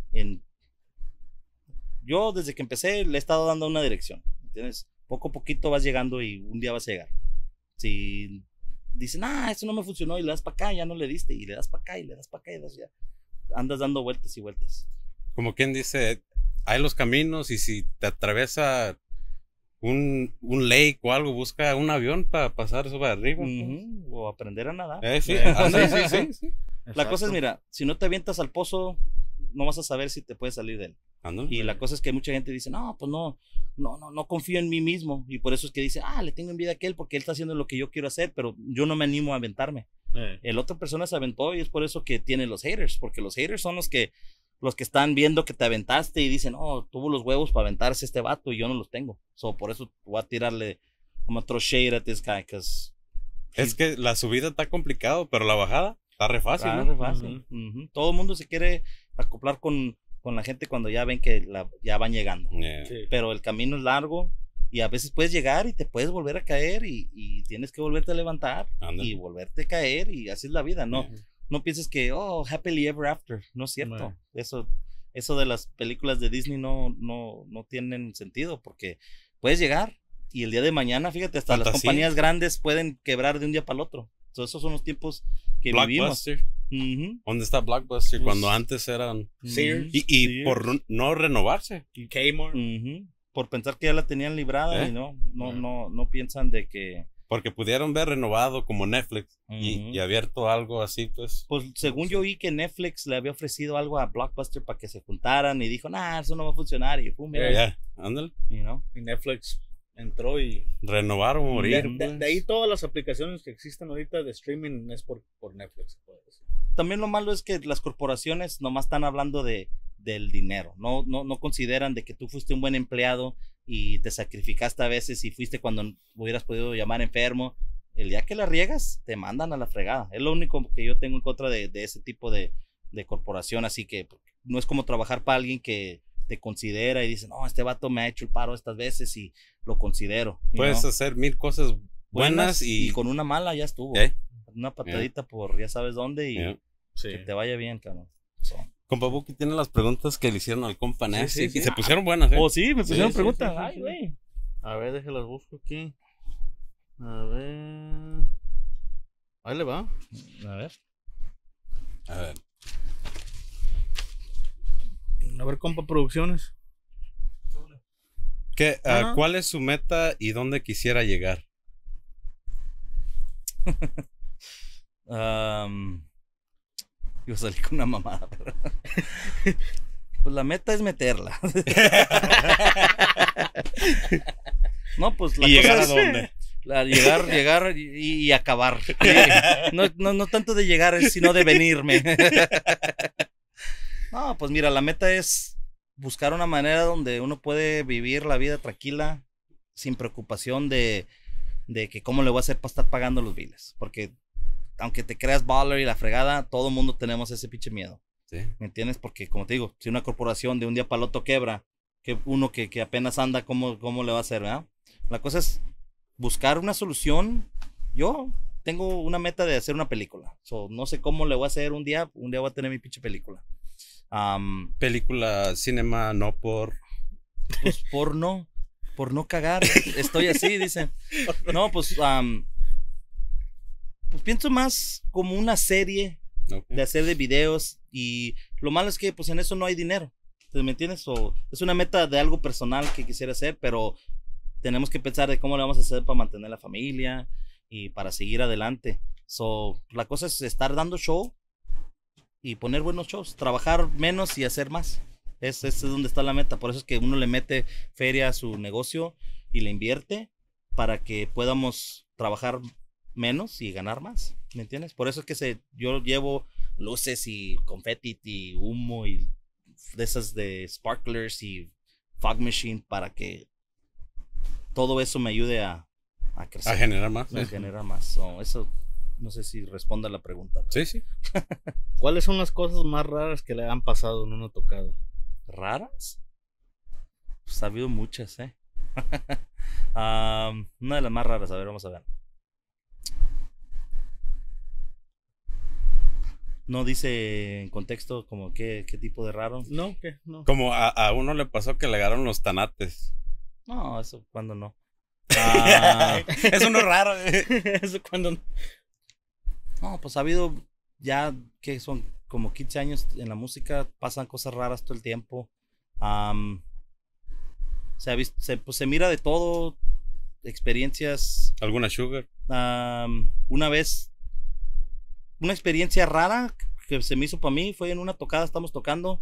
Yo desde que empecé le he estado dando una dirección, ¿entiendes? Poco a poquito vas llegando y un día vas a llegar. Si dicen, eso no me funcionó y le das para acá, ya no le diste, y le das para acá y le das para acá y ya andas dando vueltas y vueltas. Como quien dice, hay los caminos y si te atraviesa un lake o algo, busca un avión para pasar eso para arriba. Ujú, o aprender a nadar. Sí, Sí, ándale, sí. La cosa es, Exacto. mira, si no te avientas al pozo, no vas a saber si te puedes salir de él. Ándale. Y la cosa es que mucha gente dice, no, pues no confío en mí mismo. Y por eso es que dice, le tengo envidia a aquel porque él está haciendo lo que yo quiero hacer, pero yo no me animo a aventarme. El otra persona se aventó y es por eso que tiene los haters, porque los haters son los que están viendo que te aventaste y dicen, tuvo los huevos para aventarse este vato y yo no los tengo. So, por eso voy a tirarle como otro shade a this guy, Es que la subida está complicado, pero la bajada está re fácil, ¿no? re fácil. Ujú. Todo el mundo se quiere acoplar con la gente cuando ya ven que ya van llegando. Yeah. Sí. Pero el camino es largo y a veces puedes llegar y te puedes volver a caer y tienes que volverte a levantar Ándale. y volverte a caer y así es la vida, ¿no? Yeah. No pienses que, happily ever after, no es cierto. No. Eso de las películas de Disney no tienen sentido porque puedes llegar y el día de mañana, fíjate, hasta las Fantasía. compañías grandes pueden quebrar de un día para el otro. So, esos son los tiempos que vivimos. Blockbuster. Ujú. ¿Dónde está Blockbuster? Pues, Cuando antes eran... Sears. Y Sí. por no renovarse. Kmart. Ujú. Por pensar que ya la tenían librada ¿Eh? y no piensan de que, Porque pudieron ver renovado como Netflix y abierto algo así, pues. pues según yo oí que Netflix le había ofrecido algo a Blockbuster para que se juntaran y dijo, eso no va a funcionar y pum, mira, Ya, ándale. you know. Y Netflix entró y... Renovar o morir. De ahí todas las aplicaciones que existen ahorita de streaming es por Netflix, se puede decir. También lo malo es que las corporaciones nomás están hablando del dinero. No consideran de que tú fuiste un buen empleado y te sacrificaste a veces y fuiste cuando hubieras podido llamar enfermo. El día que la riegas, te mandan a la fregada. Es lo único que yo tengo en contra de ese tipo de corporación. Así que no es como trabajar para alguien que te considera y dice, no, este vato me ha hecho el paro estas veces y lo considero. Puedes hacer 1000 cosas buenas y con una mala ya estuvo. Una patadita por ya sabes dónde y que te vaya bien, cabrón. Compa Buki tiene las preguntas que le hicieron al compa Nasty sí. y se pusieron buenas, Oh, sí, me pusieron preguntas. Sí. Ay, güey. A ver, déjenlas busco aquí. A ver. Ahí le va. A ver. A ver, compa Producciones. ¿Cuál es su meta y dónde quisiera llegar? Yo salí con una mamada, pero... Pues la meta es meterla. No, pues la ¿Y cosa llegar a es dónde? Llegar y acabar. No tanto de llegar, sino de venirme. No, pues mira, la meta es buscar una manera donde uno puede vivir la vida tranquila, sin preocupación de que cómo le voy a hacer para estar pagando los biles. Porque aunque te creas baller y la fregada, todo el mundo tenemos ese pinche miedo. Sí. ¿Me entiendes? Porque como te digo, si una corporación de un día para el otro quebra, que uno que apenas anda, ¿cómo le va a hacer, verdad? La cosa es buscar una solución. Yo tengo una meta de hacer una película. No sé cómo le voy a hacer un día voy a tener mi pinche película. Película, cinema, no por... Pues por no cagar. Estoy así, dicen. No, pues pienso más como una serie de hacer de videos. Y lo malo es que pues en eso no hay dinero. ¿Me entiendes? Es una meta de algo personal que quisiera hacer, pero tenemos que pensar de cómo le vamos a hacer para mantener la familia y para seguir adelante. La cosa es estar dando show y poner buenos shows, trabajar menos y hacer más. Ese es donde está la meta. Por eso es que uno le mete feria a su negocio y le invierte para que podamos trabajar menos y ganar más. ¿Me entiendes? Por eso es que yo llevo luces y confeti y humo y de esas de sparklers y fog machine para que todo eso me ayude a crecer. A generar más. A generar más. Eso no sé si responde a la pregunta. Sí. ¿Cuáles son las cosas más raras que le han pasado en una tocada? ¿Raras? Pues ha habido muchas, una de las más raras, a ver, vamos a ver. No dice en contexto como qué tipo de raro. No, ¿qué? No. Como a uno le pasó que le agarraron los tanates. No, eso cuando no. Eso no es raro. Eso cuando no. No, pues ha habido ya que son como 15 años en la música, pasan cosas raras todo el tiempo. Se mira de todo, experiencias. ¿Alguna sugar? Una vez, una experiencia rara que se me hizo para mí fue en una tocada, estamos tocando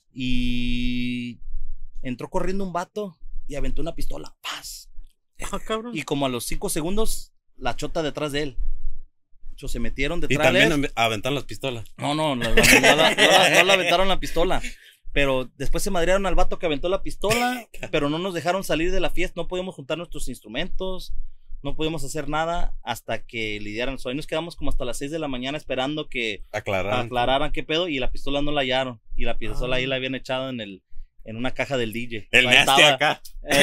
y entró corriendo un vato y aventó una pistola. ¡Paz! Cabrón. Y como a los 5 segundos, la chota detrás de él. Se metieron detrás de él. Y también aventaron las pistolas. No la aventaron la pistola. Pero después se madrearon al vato que aventó la pistola. Pero no nos dejaron salir de la fiesta. No podíamos juntar nuestros instrumentos. No podíamos hacer nada hasta que lidiaran. Ahí nos quedamos como hasta las 6 de la mañana esperando que aclararan qué pedo. Y la pistola no la hallaron. Y la pistola ahí la habían echado en una caja del DJ. El Nasty acá.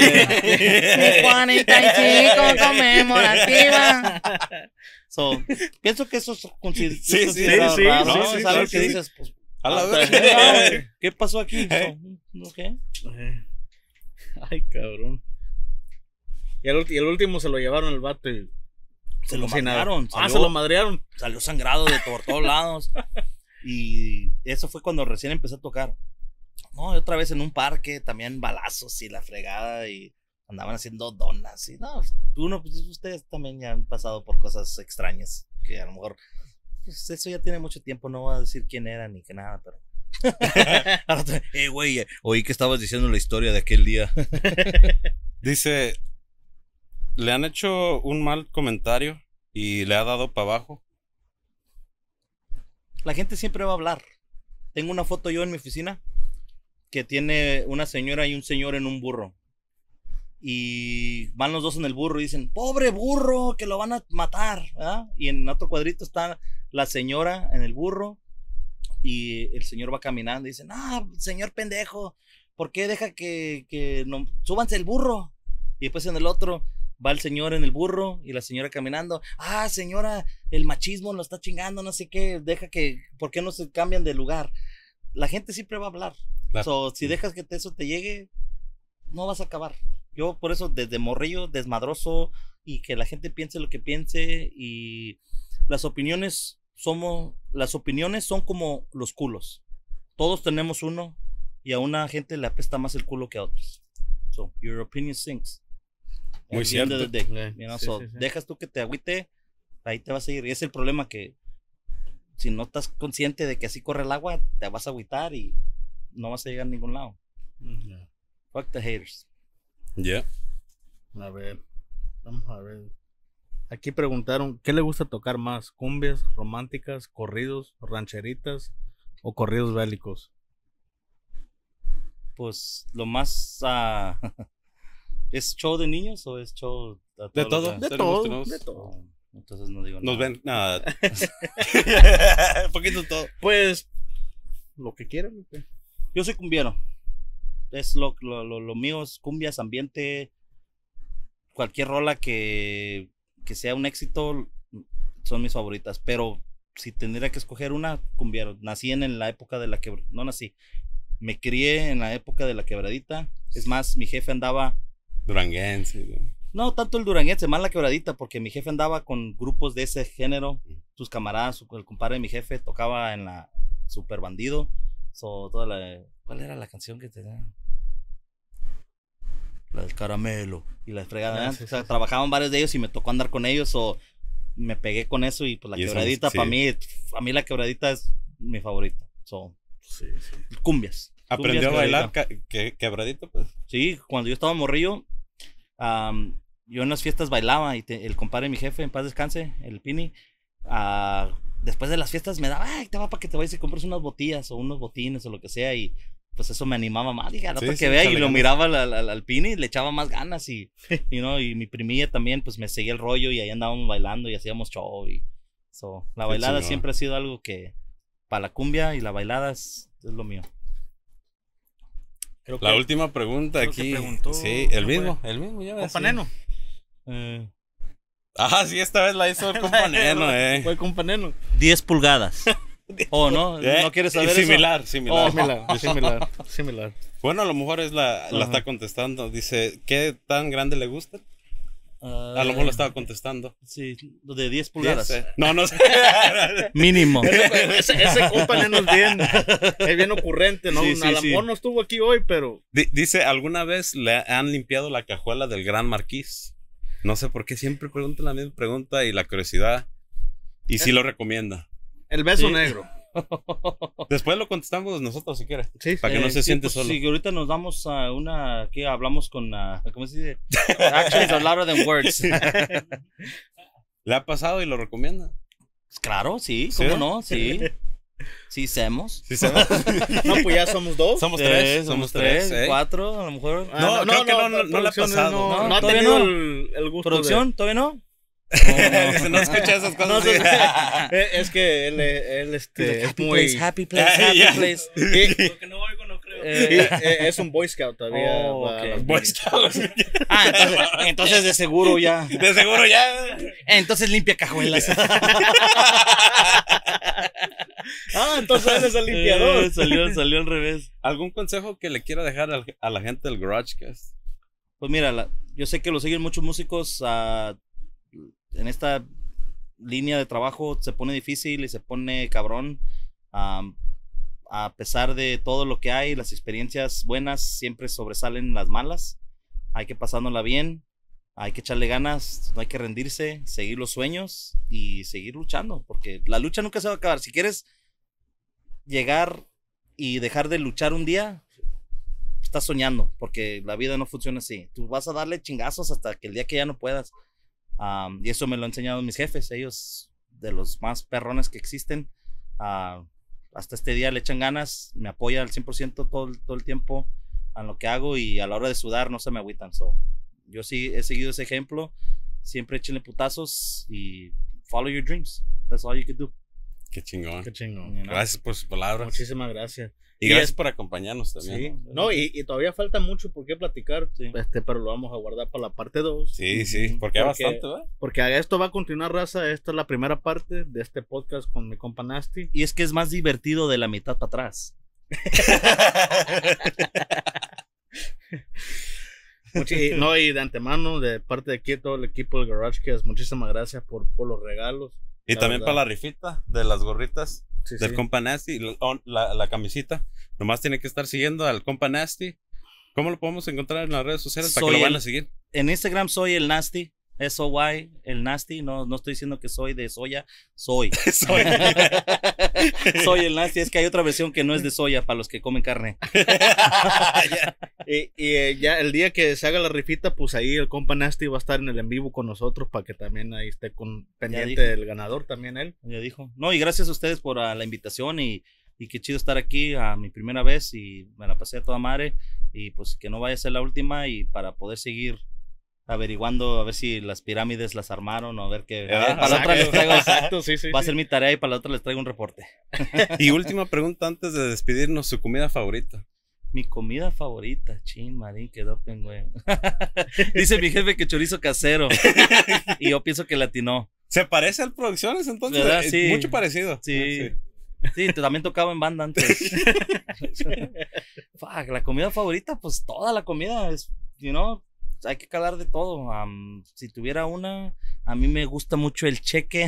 45 conmemorativa. Pienso que eso es considerado raro, ¿no? Es algo que dices, pues, a la vez. ¿Qué pasó aquí? ¿Qué? Ay, cabrón. Y el último se lo llevaron el vato y se lo madrearon. Se lo madrearon. Salió sangrado por todos lados. Y eso fue cuando recién empecé a tocar. No, otra vez en un parque, también balazos y la fregada y andaban haciendo donas y no, ustedes también ya han pasado por cosas extrañas que a lo mejor, pues eso ya tiene mucho tiempo, no voy a decir quién era ni que nada, pero güey, oí que estabas diciendo la historia de aquel día. Dice, le han hecho un mal comentario y le ha dado para abajo. La gente siempre va a hablar. Tengo una foto yo en mi oficina que tiene una señora y un señor en un burro. Y van los dos en el burro y dicen, pobre burro, que lo van a matar, ¿verdad? Y en otro cuadrito está la señora en el burro y el señor va caminando y dicen, señor pendejo, ¿por qué deja que no, súbanse el burro? Y después en el otro va el señor en el burro y la señora caminando, señora, el machismo lo está chingando, no sé qué, ¿por qué no se cambian de lugar? La gente siempre va a hablar. Claro. Si dejas que eso te llegue, no vas a acabar. Yo por eso desde morrillo, desmadroso, y que la gente piense lo que piense, y las opiniones son como los culos. Todos tenemos uno y a una gente le apesta más el culo que a otros. So, your opinion sinks. Muy cierto. Dejas tú que te agüite, ahí te vas a ir. Y ese es el problema, que si no estás consciente de que así corre el agua, te vas a agüitar y no vas a llegar a ningún lado. Fuck the haters. Ya. A ver, vamos a ver. Aquí preguntaron, ¿qué le gusta tocar más? ¿Cumbias, románticas, corridos, rancheritas o corridos bélicos? Pues lo más... ¿es show de niños o es show de todo? De todo. Entonces no digo Nos nada. ven nada. Un poquito todo. Pues, lo que quieran. ¿Okay? Yo soy cumbiero. Es lo mío, es cumbias, ambiente, cualquier rola que sea un éxito, son mis favoritas. Pero si tendría que escoger una, cumbiero. Nací en la época de la quebradita. No nací, me crié en la época de la quebradita. Es más, mi jefe andaba... Duranguense. No tanto el duranguense, más la quebradita, porque mi jefe andaba con grupos de ese género. Sus camaradas, el compadre de mi jefe tocaba en la Super Bandido. ¿Cuál era la canción que tenía? La del caramelo y la fregada. Trabajaban varios de ellos y me tocó andar con ellos, o me pegué con eso, y pues la quebradita, para mí la quebradita es mi favorita. Cumbias. ¿Aprendió a bailar quebradito, pues? Sí, cuando yo estaba morrillo, yo en las fiestas bailaba, y el compadre de mi jefe, en paz descanse, el Pini, después de las fiestas me daba, te va para que te vayas y compres unas botillas o unos botines o lo que sea, y pues eso me animaba más. Dije, al rato que vea, y lo miraba al Pini, le echaba más ganas, y mi primilla también pues me seguía el rollo, y ahí andábamos bailando y hacíamos show. La bailada siempre ha sido algo que, para la cumbia y la bailada es lo mío. La última pregunta aquí. Preguntó, sí, el mismo ya. Companeno. Sí, esta vez la hizo el companeno, Fue companeno. 10 pulgadas. ¿No? ¿No quieres saber similar, eso? Similar. Bueno, a lo mejor la está contestando. Dice, ¿qué tan grande le gusta? A lo mejor lo estaba contestando. Sí, de 10 pulgadas. No sé. Mínimo. Ese companeno es bien ocurrente, ¿no? Sí, a lo mejor no estuvo aquí hoy, pero... Dice, ¿alguna vez le han limpiado la cajuela del Gran Marquís? No sé por qué siempre preguntan la misma pregunta y la curiosidad. Y sí lo recomienda. El beso negro. Después lo contestamos nosotros si quiere. Sí, para que no se siente solo. Sí, ahorita nos damos a aquí hablamos con, ¿cómo se dice? Actions are louder than words. ¿Le ha pasado y lo recomienda? Claro, sí, ¿cómo no? Sí. Sí, semos. No, pues ya somos dos. Somos tres. Somos tres, 4, a lo mejor. Creo que no le ha pasado. No ha tenido el gusto. ¿Producción? ¿Todavía no? No escucha esas cosas. Es que él es muy... Happy place. Porque no oigo, no creo. Es un Boy Scout todavía. Okay. Boy Scout. Entonces de seguro ya. Entonces limpia cajuelas. Entonces él es el limpiador. Salió al revés. ¿Algún consejo que le quiera dejar a la gente del GarageCast? Pues mira, yo sé que lo siguen muchos músicos. En esta línea de trabajo se pone difícil y se pone cabrón. A pesar de todo lo que hay, las experiencias buenas siempre sobresalen las malas. Hay que pasárnosla bien, hay que echarle ganas, no hay que rendirse, seguir los sueños y seguir luchando, porque la lucha nunca se va a acabar. Si quieres llegar y dejar de luchar un día, estás soñando, porque la vida no funciona así. Tú vas a darle chingazos hasta que el día que ya no puedas. Y eso me lo han enseñado mis jefes, ellos de los más perrones que existen. Hasta este día le echan ganas, me apoya al 100% todo el tiempo en lo que hago, y a la hora de sudar no se me agüitan. Yo sí he seguido ese ejemplo, siempre échenle putazos y follow your dreams. That's all you can do. Qué chingón. Qué chingón. You know? Gracias por sus palabras. Muchísimas gracias. Y gracias por acompañarnos también. Sí. No, y todavía falta mucho por qué platicar, Sí. Pero lo vamos a guardar para la parte 2. Sí, sí, porque hay Porque- bastante, ¿verdad? Porque esto va a continuar, raza. Esta es la primera parte de este podcast con mi compa Nasty. Y es que es más divertido de la mitad para atrás. Y de antemano, de parte de aquí, todo el equipo del GarageCast, muchísimas gracias por los regalos. Y La también verdad. para la rifita de las gorritas Sí, del sí. compa Nasty, la camisita. Nomás tiene que estar siguiendo al compa Nasty. ¿Cómo lo podemos encontrar en las redes sociales para que Soy lo van el- a seguir? En Instagram soy el Nasty, SOY, el Nasty. No no estoy diciendo que soy de soya, soy. Soy el Nasty. Es que hay otra versión que no es de soya para los que comen carne. Ya el día que se haga la rifita, pues ahí el compa Nasty va a estar en el en vivo con nosotros para que también ahí esté pendiente dijo. del ganador también él. Ya dijo. No, y gracias a ustedes por la invitación y qué chido estar aquí a mi primera vez y me la pasé a toda madre y pues que no vaya a ser la última y para poder seguir averiguando a ver si las pirámides las armaron o a ver qué. Ah, Para la otra les traigo, Exacto, sí, sí. va a sí. ser mi tarea y para la otra les traigo un reporte. Y última pregunta antes de despedirnos, su comida favorita. Mi comida favorita, chin, marín, quedó güey. Dice mi jefe que chorizo casero y yo pienso que latinó. ¿Se parece al Producciones entonces? ¿Verdad? Sí. Mucho parecido. Sí. Sí, también tocaba en banda antes. Fuck, la comida favorita, pues toda la comida es, hay que calar de todo. Si tuviera una, a mí me gusta mucho el chicken.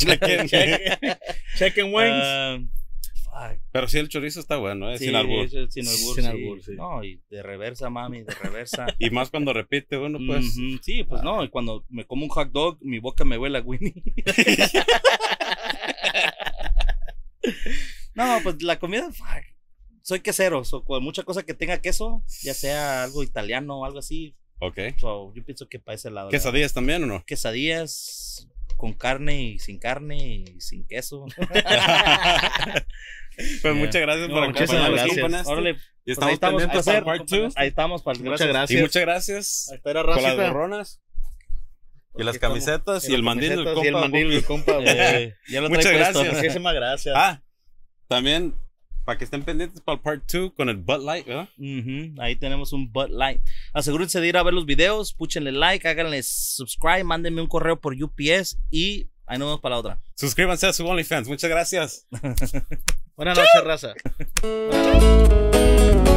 Chicken wings. Fuck. Pero sí, el chorizo está bueno, Sí, sin albur. Sin albur, Sin sí. albur, sí. No, y de reversa, mami, de reversa. Y más cuando repite uno, pues. Ujú, sí, pues no, y cuando me como un hot dog, mi boca me huele a Winnie. No, pues la comida, fuck, soy quesero, con mucha cosa que tenga queso, ya sea algo italiano o algo así, Ok. yo pienso que para ese lado. ¿Quesadillas también o no? Quesadillas con carne y sin queso. Pues muchas gracias por muchísimas acompañarnos, gracias. compa Nasty. Órale, Y pues estamos ahí estamos pendientes para para hacer, part 2. ahí estamos para Muchas gracias. Y muchas gracias Ahí está la por las racita. gorronas y las Aquí estamos. camisetas y las el mandil del camisetas y el compa. mandil del compa. ya lo Muchas traigo puesto. gracias. Muchísimas gracias. También para que estén pendientes para el part 2 con el Bud Light, ¿verdad? Ujú, ahí tenemos un Bud Light. Asegúrense de ir a ver los videos, púchenle like, háganle subscribe, mándenme un correo por UPS y ahí nos vemos para la otra. Suscríbanse a su OnlyFans. Muchas gracias. Buenas noches, raza. Buenas noches.